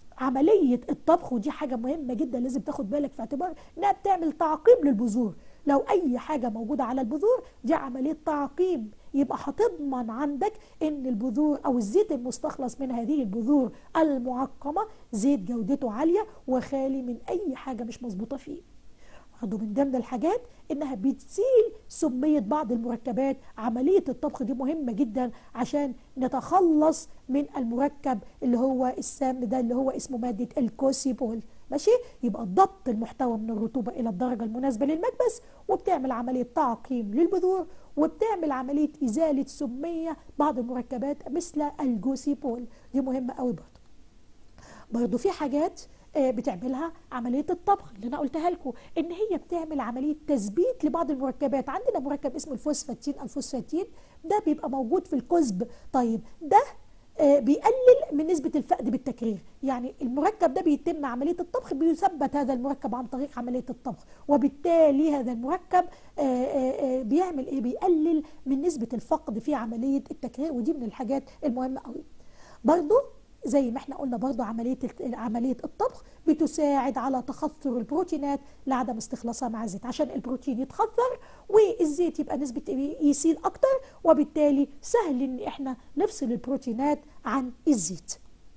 عملية الطبخ، ودي حاجة مهمة جدا لازم تاخد بالك في اعتبار انها بتعمل تعقيم للبذور. لو اي حاجة موجودة على البذور دي عملية تعقيم، يبقى هتضمن عندك ان البذور او الزيت المستخلص من هذه البذور المعقمة زيت جودته عالية وخالي من اي حاجة مش مظبوطة فيه. برضه من ضمن الحاجات انها بتزيل سميه بعض المركبات. عمليه الطبخ دي مهمه جدا عشان نتخلص من المركب اللي هو السام ده اللي هو اسمه ماده الكوسيبول. ماشي، يبقى ضبط المحتوى من الرطوبه الى الدرجه المناسبه للمكبس، وبتعمل عمليه تعقيم للبذور، وبتعمل عمليه ازاله سميه بعض المركبات مثل الجوسيبول. دي مهمه قوي. برضه برضه في حاجات بتعملها عمليه الطبخ اللي انا قلتها لكم، ان هي بتعمل عمليه تثبيت لبعض المركبات. عندنا مركب اسمه الفوسفاتين، الفوسفاتين ده بيبقى موجود في الكزب. طيب ده بيقلل من نسبه الفقد بالتكرير، يعني المركب ده بيتم عمليه الطبخ، بيثبت هذا المركب عن طريق عمليه الطبخ، وبالتالي هذا المركب بيعمل ايه؟ بيقلل من نسبه الفقد في عمليه التكرير، ودي من الحاجات المهمه قوي. برضو زي ما احنا قلنا برضو عملية عملية الطبخ بتساعد على تخثر البروتينات لعدم استخلاصها مع الزيت، عشان البروتين يتخثر والزيت يبقى نسبة يسيل أكتر، وبالتالي سهل إن احنا نفصل البروتينات عن الزيت.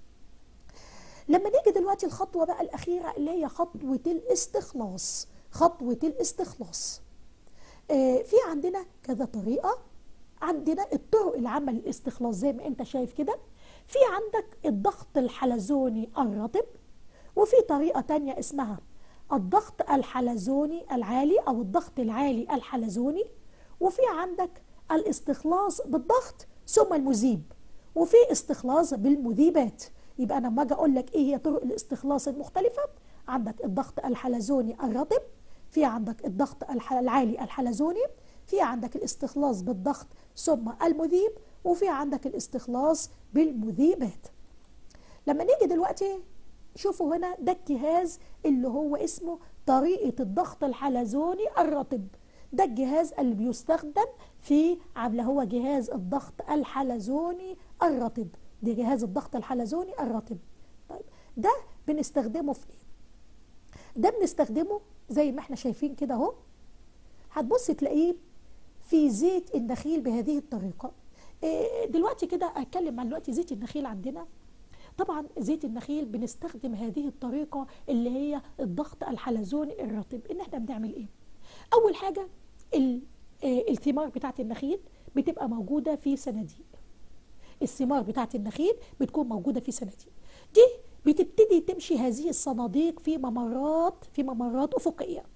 لما نيجي دلوقتي الخطوة بقى الأخيرة اللي هي خطوة الاستخلاص. خطوة الاستخلاص اه في عندنا كذا طريقة. عندنا الطرق العامة للاستخلاص زي ما انت شايف كده. في عندك الضغط الحلزوني الرطب، وفي طريقة تانية اسمها الضغط الحلزوني العالي أو الضغط العالي الحلزوني، وفي عندك الاستخلاص بالضغط ثم المذيب، وفي استخلاص بالمذيبات. يبقى أنا لما أجي أقول لك إيه هي طرق الاستخلاص المختلفة، عندك الضغط الحلزوني الرطب، في عندك الضغط العالي الحلزوني، في عندك الاستخلاص بالضغط ثم المذيب، وفي عندك الاستخلاص بالمذيبات. لما نيجي دلوقتي شوفوا هنا ده الجهاز اللي هو اسمه طريقة الضغط الحلزوني الرطب. ده الجهاز اللي بيستخدم في اللي هو جهاز الضغط الحلزوني الرطب. ده جهاز الضغط الحلزوني الرطب. طيب ده بنستخدمه في ايه؟ ده بنستخدمه زي ما احنا شايفين كده اهو. هتبص تلاقيه في زيت النخيل بهذه الطريقة. دلوقتي كده اتكلم عن دلوقتي زيت النخيل. عندنا طبعا زيت النخيل بنستخدم هذه الطريقة اللي هي الضغط الحلزوني الرطب. ان احنا بنعمل ايه؟ اول حاجة الثمار بتاعت النخيل بتبقى موجودة في صناديق. الثمار بتاعت النخيل بتكون موجودة في صناديق. دي بتبتدي تمشي هذه الصناديق في ممرات في ممرات افقية.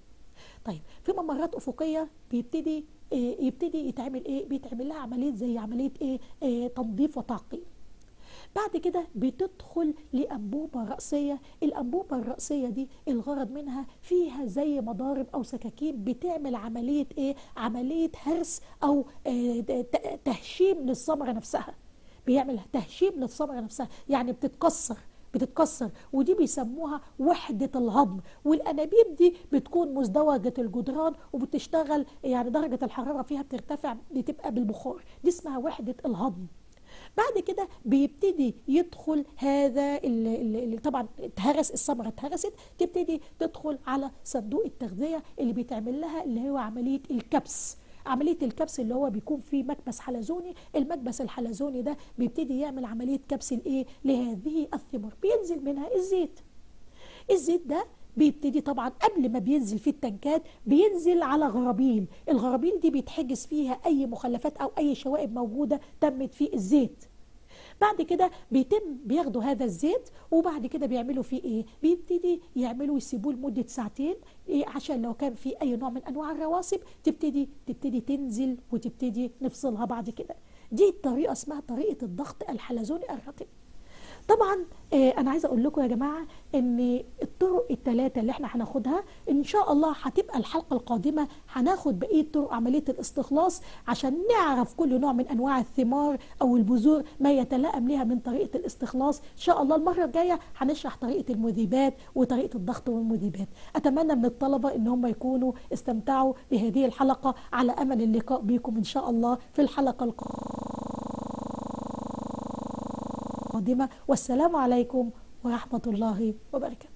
طيب في ممرات افقية بيبتدي إيه يبتدي يتعمل ايه؟ بيتعمل لها عمليه زي عمليه ايه, إيه تنظيف وتعقيم. بعد كده بتدخل لانبوبه راسيه. الانبوبه الراسيه دي الغرض منها فيها زي مضارب او سكاكين بتعمل عمليه ايه؟ عمليه هرس او إيه تهشيم للثمره نفسها. بيعمل تهشيم للثمره نفسها، يعني بتتكسر بتتكسر ودي بيسموها وحدة الهضم. والأنابيب دي بتكون مزدوجة الجدران وبتشتغل، يعني درجة الحرارة فيها بترتفع، بتبقى بالبخار. دي اسمها وحدة الهضم. بعد كده بيبتدي يدخل هذا اللي طبعا اتهرس، الثمرة اتهرست، تبتدي تدخل على صندوق التغذية اللي بيتعمل لها اللي هو عملية الكبس. عملية الكبس اللي هو بيكون فيه مكبس حلزوني. المكبس الحلزوني ده بيبتدي يعمل عملية كبس الايه لهذه الثمار، بينزل منها الزيت. الزيت ده بيبتدي طبعا قبل ما بينزل في التنكات بينزل على غرابيل. الغرابيل دي بيتحجز فيها اي مخلفات او اي شوائب موجودة تمت في الزيت. بعد كده بيتم بياخدوا هذا الزيت وبعد كده بيعملوا فيه ايه؟ بيبتدي يعملوا يسيبوه لمده ساعتين إيه؟ عشان لو كان في اي نوع من انواع الرواسب تبتدي تبتدي تنزل وتبتدي نفصلها بعد كده. دي الطريقه اسمها طريقه الضغط الحلزوني الرطب. طبعا آه انا عايزه اقول لكم يا جماعه ان الطرق الثلاثه اللي احنا هناخدها ان شاء الله هتبقى الحلقه القادمه هناخد بقيه طرق عمليه الاستخلاص عشان نعرف كل نوع من انواع الثمار او البذور ما يتلائم لها من طريقه الاستخلاص. ان شاء الله المره الجايه هنشرح طريقه المذيبات وطريقه الضغط والمذيبات. اتمنى من الطلبه ان هم يكونوا استمتعوا بهذه الحلقه، على امل اللقاء بكم ان شاء الله في الحلقه القادمه. والسلام عليكم ورحمة الله وبركاته.